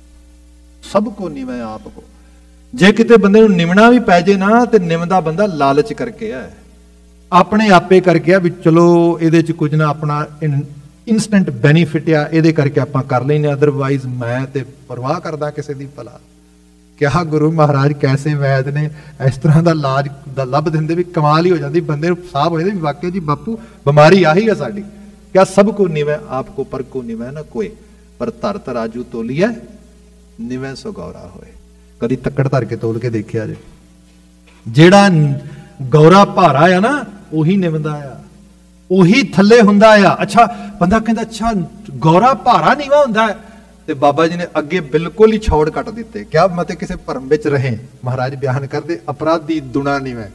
ਸਭ ਕੋ ਨਿਵੇਂ ਆਪ ਕੋ। ਜੇ ਕਿਤੇ ਬੰਦੇ ਨੂੰ ਨਿਮਣਾ ਵੀ ਪੈ ਜੇ ਨਾ, ਤੇ ਨਿਮਦਾ ਬੰਦਾ ਲਾਲਚ ਕਰਕੇ ਹੈ, ਆਪਣੇ ਆਪੇ ਕਰਕੇ ਆ ਵੀ ਚਲੋ ਇਹਦੇ ਚ ਕੁਝ ਨਾ ਆਪਣਾ ਇਨਸਟੈਂਟ ਬੈਨੀਫਿਟ ਆ, ਇਹਦੇ ਕਰਕੇ ਆਪਾਂ ਕਰ ਲੈਨੇ। ਅਦਰਵਾਈਜ਼ ਮੈਂ ਤੇ ਪਰਵਾਹ ਕਰਦਾ ਕਿਸੇ ਦੀ ਭਲਾ। ਕਿਹਾ ਗੁਰੂ ਮਹਾਰਾਜ ਕੈਸੇ ਵੈਦ ਨੇ, ਇਸ ਤਰ੍ਹਾਂ ਦਾ ਇਲਾਜ ਦਾ ਲੱਭ ਦਿੰਦੇ ਵੀ ਕਮਾਲ ਹੀ ਹੋ ਜਾਂਦੀ, ਬੰਦੇ ਨੂੰ ਸਾਹ ਹੋ ਜਾਂਦੀ ਵੀ ਵਾਕਿਆ ਜੀ ਬਾਪੂ ਬਿਮਾਰੀ ਆਹੀ ਹੈ ਸਾਡੀ। ਕਿਆ ਸਭ ਕੋ ਨਿਵੇਂ ਆਪ ਕੋ, ਪਰ ਕੋ ਨਿਵੇਂ ਨਾ ਕੋਈ। ਪਰ ਧਰ ਤਰਾਜੂ ਤੋਲੀਐ ਨਿਵੇਂ ਸੋ ਗੌਰਾ ਹੋਏ। ਕਦੀ ਤੱਕੜ ਧਰ ਕੇ ਤੋਲ ਕੇ ਦੇਖਿਆ ਜੇ? ਜਿਹੜਾ ਗੌਰਾ ਭਾਰਾ ਆ ਨਾ, ਉਹੀ ਨਿਵਦਾ ਆ, ਉਹੀ ਥੱਲੇ ਹੁੰਦਾ ਆ। ਅੱਛਾ, ਬੰਦਾ ਕਹਿੰਦਾ ਅੱਛਾ ਗੌਰਾ ਭਾਰਾ ਨੀਵਾ ਹੁੰਦਾ ਹੈ, ਤੇ ਬਾਬਾ ਜੀ ਨੇ ਅੱਗੇ ਬਿਲਕੁਲ ਹੀ ਛੋੜ ਕੱਟ ਦਿੱਤੇ। ਕਿਆ ਮਤੇ ਕਿਸੇ ਭਰਮ ਵਿੱਚ ਰਹੇ। ਮਹਾਰਾਜ ਬਿਆਨ ਕਰਦੇ ਅਪਰਾਧੀ ਦੁਣਾ ਨੀਵੇਂ।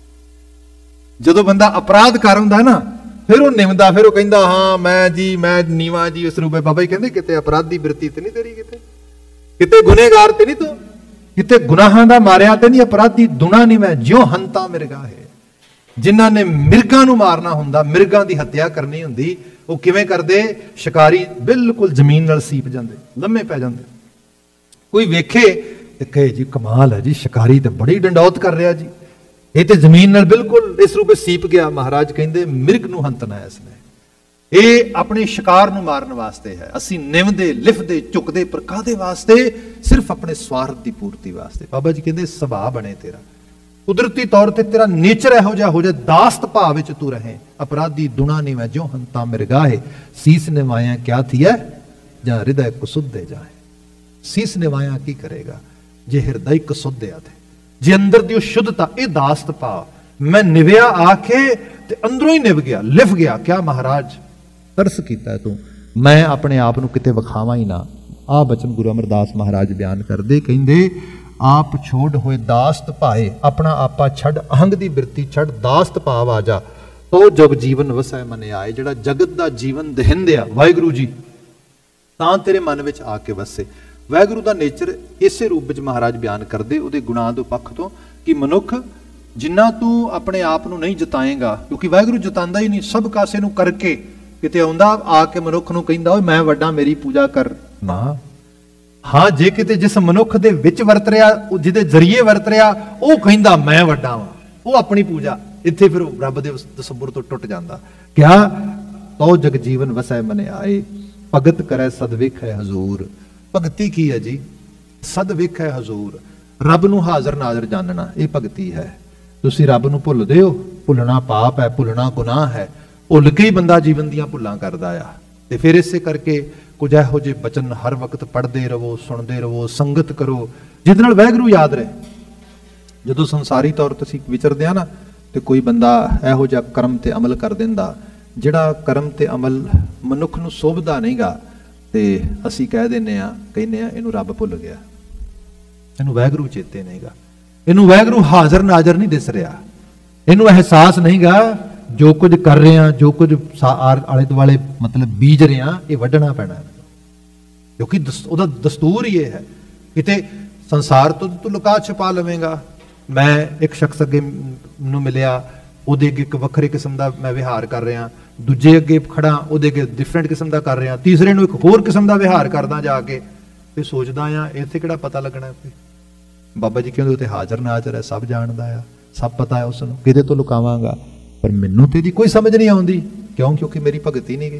ਜਦੋਂ ਬੰਦਾ ਅਪਰਾਧ ਕਰ ਹੁੰਦਾ ਨਾ, ਫਿਰ ਉਹ ਨਿਵਦਾ, ਫਿਰ ਉਹ ਕਹਿੰਦਾ ਹਾਂ ਮੈਂ ਜੀ ਮੈਂ ਨੀਵਾ ਜੀ ਉਸ ਰੂਪੇ। ਬਾਬਾ ਜੀ ਕਹਿੰਦੇ ਕਿਤੇ ਅਪਰਾਧੀ ਬਿਰਤੀ ਤੇ ਨਹੀਂ ਤੇਰੀ, ਕਿਤੇ ਕਿਤੇ ਗੁਨੇਗਾਰ ਤੇ ਨਹੀਂ ਤੂੰ, ਕਿਤੇ ਗੁਨਾਹਾਂ ਦਾ ਮਾਰਿਆ ਤੇ ਨਹੀਂ। ਅਪਰਾਧੀ ਦੁਣਾ ਨੀਵੇਂ ਜਿਉ ਹੰਤਾ ਮਿਰਗਾ ਹੈ। ਜਿਨ੍ਹਾਂ ਨੇ ਮਿਰਗਾਂ ਨੂੰ ਮਾਰਨਾ ਹੁੰਦਾ, ਮਿਰਗਾਂ ਦੀ ਹੱਤਿਆ ਕਰਨੀ ਹੁੰਦੀ, ਉਹ ਕਿਵੇਂ ਕਰਦੇ? ਸ਼ਿਕਾਰੀ ਬਿਲਕੁਲ ਜ਼ਮੀਨ ਨਾਲ ਸੀਪ ਜਾਂਦੇ, ਲੰਮੇ ਪੈ ਜਾਂਦੇ। ਕੋਈ ਵੇਖੇ ਤੇ ਕਹੇ ਜੀ ਕਮਾਲ ਹੈ ਜੀ, ਸ਼ਿਕਾਰੀ ਤੇ ਬੜੀ ਡੰਡੌਤ ਕਰ ਰਿਹਾ ਜੀ, ਇਹ ਤੇ ਜ਼ਮੀਨ ਨਾਲ ਬਿਲਕੁਲ ਇਸ ਰੂਪੇ ਸੀਪ ਗਿਆ। ਮਹਾਰਾਜ ਕਹਿੰਦੇ ਮਿਰਗ ਨੂੰ ਹੰਤਣਾ ਹੈ ਇਸਨੇ, ਇਹ ਆਪਣੇ ਸ਼ਿਕਾਰ ਨੂੰ ਮਾਰਨ ਵਾਸਤੇ ਹੈ। ਅਸੀਂ ਨਿਵਦੇ, ਲਿਫਦੇ, ਝੁਕਦੇ ਪਰ ਕਾਹਦੇ ਵਾਸਤੇ? ਸਿਰਫ ਆਪਣੇ ਸਵਾਰਥ ਦੀ ਪੂਰਤੀ ਵਾਸਤੇ। ਬਾਬਾ ਜੀ ਕਹਿੰਦੇ ਸੁਭਾਅ ਬਣੇ ਤੇਰਾ, ਕੁਦਰਤੀ ਤੌਰ ਤੇ ਤੇਰਾ ਨੇਚਰ ਇਹੋ ਜਿਹਾ ਹੋ ਜਾਏ, ਦਾਸਤ ਭਾਵ ਵਿੱਚ ਤੂੰ ਰਹੇ। ਅਪਰਾਧੀ ਦੁਣਾ ਨਿਵੈ ਜੋ ਹੰਤਾ ਮਿਰਗਾਹੇ, ਸੀਸ ਨਿਵਾਇਆ ਕਿਆ ਥੀਐ ਜਾਂ ਹਿਰਦੈ ਕੁਸੁੱਧੇ ਜਾਏ। ਸੀਸ ਨਿਵਾਇਆ ਕੀ ਕਰੇਗਾ ਜੇ ਹਿਰਦੈ ਕੁਸੁੱਧਿਆ ਤੇ, ਜੇ ਅੰਦਰ ਦੀ ਉਹ ਸ਼ੁੱਧਤਾ, ਇਹ ਦਾਸਤ ਭਾਵ। ਮੈਂ ਨਿਵਿਆ ਆਖੇ ਤੇ ਅੰਦਰੋਂ ਹੀ ਨਿਵ ਗਿਆ, ਲਿਫ ਗਿਆ। ਕਿਆ ਮਹਾਰਾਜ ਤਰਸ ਕੀਤਾ ਤੂੰ, ਮੈਂ ਆਪਣੇ ਆਪ ਨੂੰ ਕਿਤੇ ਵਿਖਾਵਾਂ ਹੀ ਨਾ। ਆਹ ਬਚਨ ਗੁਰੂ ਅਮਰਦਾਸ ਮਹਾਰਾਜ ਬਿਆਨ ਕਰਦੇ, ਕਹਿੰਦੇ ਆਪ ਛੋੜ ਹੋਏ ਦਾਸਤ ਭਾਏ, ਆਪਣਾ ਆਪਾ ਛੱਡ, ਅਹੰਗ ਦੀ ਬਿਰਤੀ ਛੱਡ, ਦਾਸਤ ਭਾਵ ਆ ਜਾ। ਤੋ ਜਗ ਜੀਵਨ ਵਸੈ ਮਨ ਆਏ, ਜਿਹੜਾ ਜਗਤ ਦਾ ਜੀਵਨ ਦਹਿੰਦਿਆ ਵਾਹਿਗੁਰੂ ਜੀ ਤਾਂ ਤੇਰੇ ਮਨ ਵਿੱਚ ਆ ਕੇ ਵਸੇ। ਵਾਹਿਗੁਰੂ ਦਾ ਨੇਚਰ ਇਸੇ ਰੂਪ ਵਿੱਚ ਮਹਾਰਾਜ ਬਿਆਨ ਕਰਦੇ ਉਹਦੇ ਗੁਣਾਂ ਦੇ ਪੱਖ ਤੋਂ, ਕਿ ਮਨੁੱਖ ਜਿੰਨਾ ਤੂੰ ਆਪਣੇ ਆਪ ਨੂੰ ਨਹੀਂ ਜਤਾਏਗਾ, ਕਿਉਂਕਿ ਵਾਹਿਗੁਰੂ ਜਤਾਉਂਦਾ ਹੀ ਨਹੀਂ, ਸਭ ਕਾਸੇ ਨੂੰ ਕਰਕੇ ਕਿਤੇ ਆਉਂਦਾ ਆ ਕੇ ਮਨੁੱਖ ਨੂੰ ਕਹਿੰਦਾ ਓਏ ਮੈਂ ਵੱਡਾ, ਮੇਰੀ ਪੂਜਾ ਕਰ ਨਾ। ਹਾਂ, ਜੇ ਕਿਤੇ ਜਿਸ ਮਨੁੱਖ ਦੇ ਵਿੱਚ ਵਰਤ ਰਿਹਾ, ਜਿਹਦੇ ਜ਼ਰੀਏ ਵਰਤ ਰਿਹਾ, ਉਹ ਕਹਿੰਦਾ ਮੈਂ ਵੱਡਾ ਵਾਂ, ਉਹ ਆਪਣੀ ਪੂਜਾ, ਇੱਥੇ ਫਿਰ ਰੱਬ ਦੇ ਤਸੱਬੁਰ ਤੋਂ ਟੁੱਟ ਜਾਂਦਾ। ਕਿਆ ਤੋ ਜਗ ਜੀਵਨ ਵਸੈ ਮਨ ਆਏ, ਭਗਤ ਕਰੈ ਸਦ ਵੇਖੈ ਹਜ਼ੂਰ। ਭਗਤੀ ਕੀ ਹੈ ਜੀ? ਸਦ ਵੇਖੈ ਹਜ਼ੂਰ, ਰੱਬ ਨੂੰ ਹਾਜ਼ਰ ਨਾਜ਼ਰ ਜਾਣਨਾ, ਇਹ ਭਗਤੀ ਹੈ। ਤੁਸੀਂ ਰੱਬ ਨੂੰ ਭੁੱਲਦੇ ਹੋ, ਭੁੱਲਣਾ ਪਾਪ ਹੈ, ਭੁੱਲਣਾ ਗੁਨਾਹ ਹੈ। ਭੁੱਲ ਕੇ ਹੀ ਬੰਦਾ ਜੀਵਨ ਦੀਆਂ ਭੁੱਲਾਂ ਕਰਦਾ ਆ। ਤੇ ਫਿਰ ਇਸੇ ਕਰਕੇ ਕੁਝ ਇਹੋ ਜਿਹੇ ਬਚਨ ਹਰ ਵਕਤ ਪੜ੍ਹਦੇ ਰਹੋ, ਸੁਣਦੇ ਰਹੋ, ਸੰਗਤ ਕਰੋ, ਜਿਹਦੇ ਨਾਲ ਵਾਹਿਗੁਰੂ ਯਾਦ ਰਹੇ। ਜਦੋਂ ਸੰਸਾਰੀ ਤੌਰ ਤੇ ਅਸੀਂ ਵਿਚਰਦੇ ਆ ਨਾ, ਤੇ ਕੋਈ ਬੰਦਾ ਇਹੋ ਜਿਹਾ ਕਰਮ ਤੇ ਅਮਲ ਕਰ ਦਿੰਦਾ ਜਿਹੜਾ ਕਰਮ ਤੇ ਅਮਲ ਮਨੁੱਖ ਨੂੰ ਸੋਭਦਾ ਨਹੀਂਗਾ, ਤੇ ਅਸੀਂ ਕਹਿ ਦਿੰਦੇ ਆ, ਕਹਿੰਦੇ ਆ ਇਹਨੂੰ ਰੱਬ ਭੁੱਲ ਗਿਆ, ਇਹਨੂੰ ਵਾਹਿਗੁਰੂ ਚੇਤੇ ਨਹੀਂਗਾ, ਇਹਨੂੰ ਵਾਹਿਗੁਰੂ ਹਾਜ਼ਰ ਨਾਜ਼ਰ ਨਹੀਂ ਦਿਸ ਰਿਹਾ, ਇਹਨੂੰ ਅਹਿਸਾਸ ਨਹੀਂਗਾ ਜੋ ਕੁਝ ਕਰ ਰਹੇ ਆ, ਜੋ ਕੁਝ ਆਲੇ ਦੁਆਲੇ ਮਤਲਬ ਬੀਜ ਰਹੇ ਆ, ਇਹ ਵੱਢਣਾ ਪੈਣਾ, ਕਿਉਂਕਿ ਉਹਦਾ ਦਸਤੂਰ ਹੀ ਇਹ ਹੈ। ਕਿਤੇ ਸੰਸਾਰ ਤੋਂ ਤੂੰ ਲੁਕਾ ਛੁਪਾ ਲਵੇਂਗਾ। ਮੈਂ ਇੱਕ ਸ਼ਖਸ ਅੱਗੇ ਨੂੰ ਮਿਲਿਆ, ਉਹਦੇ ਅੱਗੇ ਇੱਕ ਵੱਖਰੇ ਕਿਸਮ ਦਾ ਮੈਂ ਵਿਹਾਰ ਕਰ ਰਿਹਾ, ਦੂਜੇ ਅੱਗੇ ਖੜਾ ਉਹਦੇ ਅੱਗੇ ਡਿਫਰੈਂਟ ਕਿਸਮ ਦਾ ਕਰ ਰਿਹਾ, ਤੀਸਰੇ ਨੂੰ ਇੱਕ ਹੋਰ ਕਿਸਮ ਦਾ ਵਿਹਾਰ ਕਰਦਾ ਜਾ ਕੇ, ਤੇ ਸੋਚਦਾ ਆ ਇੱਥੇ ਕਿਹੜਾ ਪਤਾ ਲੱਗਣਾ ਕੋਈ। ਬਾਬਾ ਜੀ ਕਹਿੰਦੇ ਉੱਥੇ ਹਾਜ਼ਰ ਨਾਜ਼ਰ ਹੈ, ਸਭ ਜਾਣਦਾ ਆ, ਸਭ ਪਤਾ ਹੈ ਉਸ ਨੂੰ, ਕਿਹਦੇ ਤੋਂ ਲੁਕਾਵਾਂਗਾ। ਪਰ ਮੈਨੂੰ ਤੇ ਇਹਦੀ ਕੋਈ ਸਮਝ ਨਹੀਂ ਆਉਂਦੀ। ਕਿਉਂ? ਕਿਉਂਕਿ ਮੇਰੀ ਭਗਤੀ ਨਹੀਂ ਗਈ,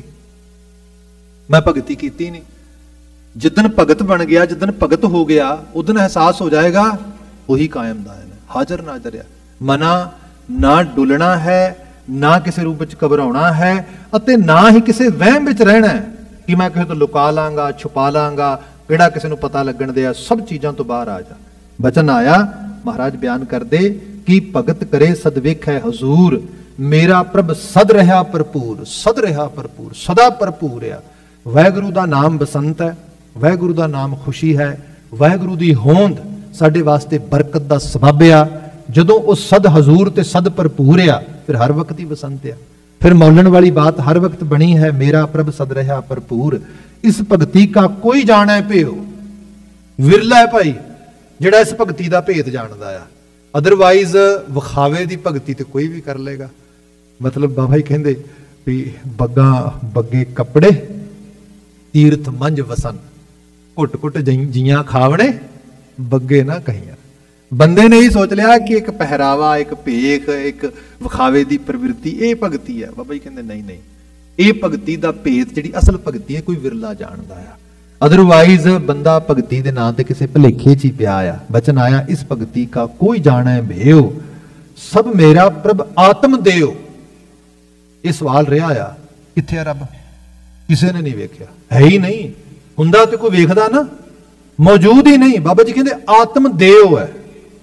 ਮੈਂ ਭਗਤੀ ਕੀਤੀ ਨਹੀਂ। ਜਿੱਦਣ ਭਗਤ ਬਣ ਗਿਆ, ਜਿੱਦਣ ਭਗਤ ਹੋ ਗਿਆ, ਉਦਣ ਅਹਿਸਾਸ ਹੋ ਜਾਏਗਾ ਉਹੀ ਕਾਇਮ ਦਾ ਹੈ, ਹਾਜ਼ਰ ਨਾਜ਼ਰ ਆ। ਮਨਾ ਨਾ ਡੁੱਲਣਾ ਹੈ, ਨਾ ਕਿਸੇ ਰੂਪ ਵਿੱਚ ਘਬਰਾਉਣਾ ਹੈ, ਅਤੇ ਨਾ ਹੀ ਕਿਸੇ ਵਹਿਮ ਵਿੱਚ ਰਹਿਣਾ ਹੈ ਕਿ ਮੈਂ ਕਿਸੇ ਤੋਂ ਲੁਕਾ ਲਾਂਗਾ, ਛੁਪਾ ਲਾਂਗਾ, ਕਿਹੜਾ ਕਿਸੇ ਨੂੰ ਪਤਾ ਲੱਗਣ ਦਿਆ। ਸਭ ਚੀਜ਼ਾਂ ਤੋਂ ਬਾਹਰ ਆ ਜਾ। ਬਚਨ ਆਇਆ, ਮਹਾਰਾਜ ਬਿਆਨ ਕਰਦੇ ਕਿ ਭਗਤ ਕਰੇ ਸਦ ਵੇਖੈ ਹਜ਼ੂਰ, ਮੇਰਾ ਪ੍ਰਭ ਸਦ ਰਿਹਾ ਭਰਪੂਰ। ਸਦ ਰਿਹਾ ਭਰਪੂਰ, ਸਦਾ ਭਰਪੂਰ ਆ। ਵਾਹਿਗੁਰੂ ਦਾ ਨਾਮ ਬਸੰਤ ਹੈ, ਵਾਹਿਗੁਰੂ ਦਾ ਨਾਮ ਖੁਸ਼ੀ ਹੈ, ਵਾਹਿਗੁਰੂ ਦੀ ਹੋਂਦ ਸਾਡੇ ਵਾਸਤੇ ਬਰਕਤ ਦਾ ਸਬੱਬ ਆ। ਜਦੋਂ ਉਹ ਸਦ ਹਜ਼ੂਰ ਤੇ ਸਦ ਭਰਪੂਰ ਆ, ਫਿਰ ਹਰ ਵਕਤ ਹੀ ਬਸੰਤ ਆ। ਫਿਰ ਮੌਲਣ ਵਾਲੀ ਬਾਤ ਹਰ ਵਕਤ ਬਣੀ ਹੈ, ਮੇਰਾ ਪ੍ਰਭ ਸਦ ਰਿਹਾ ਭਰਪੂਰ। ਇਸ ਭਗਤੀ ਕਾ ਕੋਈ ਜਾਣੈ ਭੇਉ, ਵਿਰਲਾ ਹੈ ਭਾਈ ਜਿਹੜਾ ਇਸ ਭਗਤੀ ਦਾ ਭੇਦ ਜਾਣਦਾ ਆ। ਅਦਰਵਾਈਜ਼ ਵਿਖਾਵੇ ਦੀ ਭਗਤੀ ਤੇ ਕੋਈ ਵੀ ਕਰ ਲੇਗਾ। ਮਤਲਬ ਬਾਬਾ ਜੀ ਕਹਿੰਦੇ ਵੀ ਬੱਗਾ ਬੱਗੇ ਕੱਪੜੇ ਤੀਰਥ ਮੰਝ ਵਸਨ, ਘੁੱਟ ਘੁੱਟ ਜੀਆਂ ਖਾਵਣੇ ਬੱਗੇ ਨਾ ਕਹੀਆਂ। ਬੰਦੇ ਨੇ ਹੀ ਸੋਚ ਲਿਆ ਕਿ ਇੱਕ ਪਹਿਰਾਵਾ, ਇੱਕ ਭੇਖ, ਇੱਕ ਵਿਖਾਵੇ ਦੀ ਪ੍ਰਵਿਰਤੀ ਇਹ ਭਗਤੀ ਹੈ। ਬਾਬਾ ਜੀ ਕਹਿੰਦੇ ਨਹੀਂ ਨਹੀਂ, ਇਹ ਭਗਤੀ ਦਾ ਭੇਦ, ਜਿਹੜੀ ਅਸਲ ਭਗਤੀ ਹੈ, ਕੋਈ ਵਿਰਲਾ ਜਾਣਦਾ ਆ। ਅਦਰਵਾਈਜ਼ ਬੰਦਾ ਭਗਤੀ ਦੇ ਨਾਂ ਤੇ ਕਿਸੇ ਭਲੇਖੇ 'ਚ ਹੀ ਪਿਆ ਆ। ਬਚਨ ਆਇਆ, ਇਸ ਭਗਤੀ ਕਾ ਕੋਈ ਜਾਣੈ ਭੇਉ, ਸਭ ਮੇਰਾ ਪ੍ਰਭ ਆਤਮ ਦੇਉ। ਇਹ ਸਵਾਲ ਰਿਹਾ ਆ, ਕਿੱਥੇ ਆ ਰੱਬ? ਕਿਸੇ ਨੇ ਨਹੀਂ ਵੇਖਿਆ, ਹੈ ਹੀ ਨਹੀਂ। ਹੁੰਦਾ ਤੇ ਕੋਈ ਵੇਖਦਾ ਨਾ, ਮੌਜੂਦ ਹੀ ਨਹੀਂ। ਬਾਬਾ ਜੀ ਕਹਿੰਦੇ ਆਤਮ ਦੇਉ ਹੈ।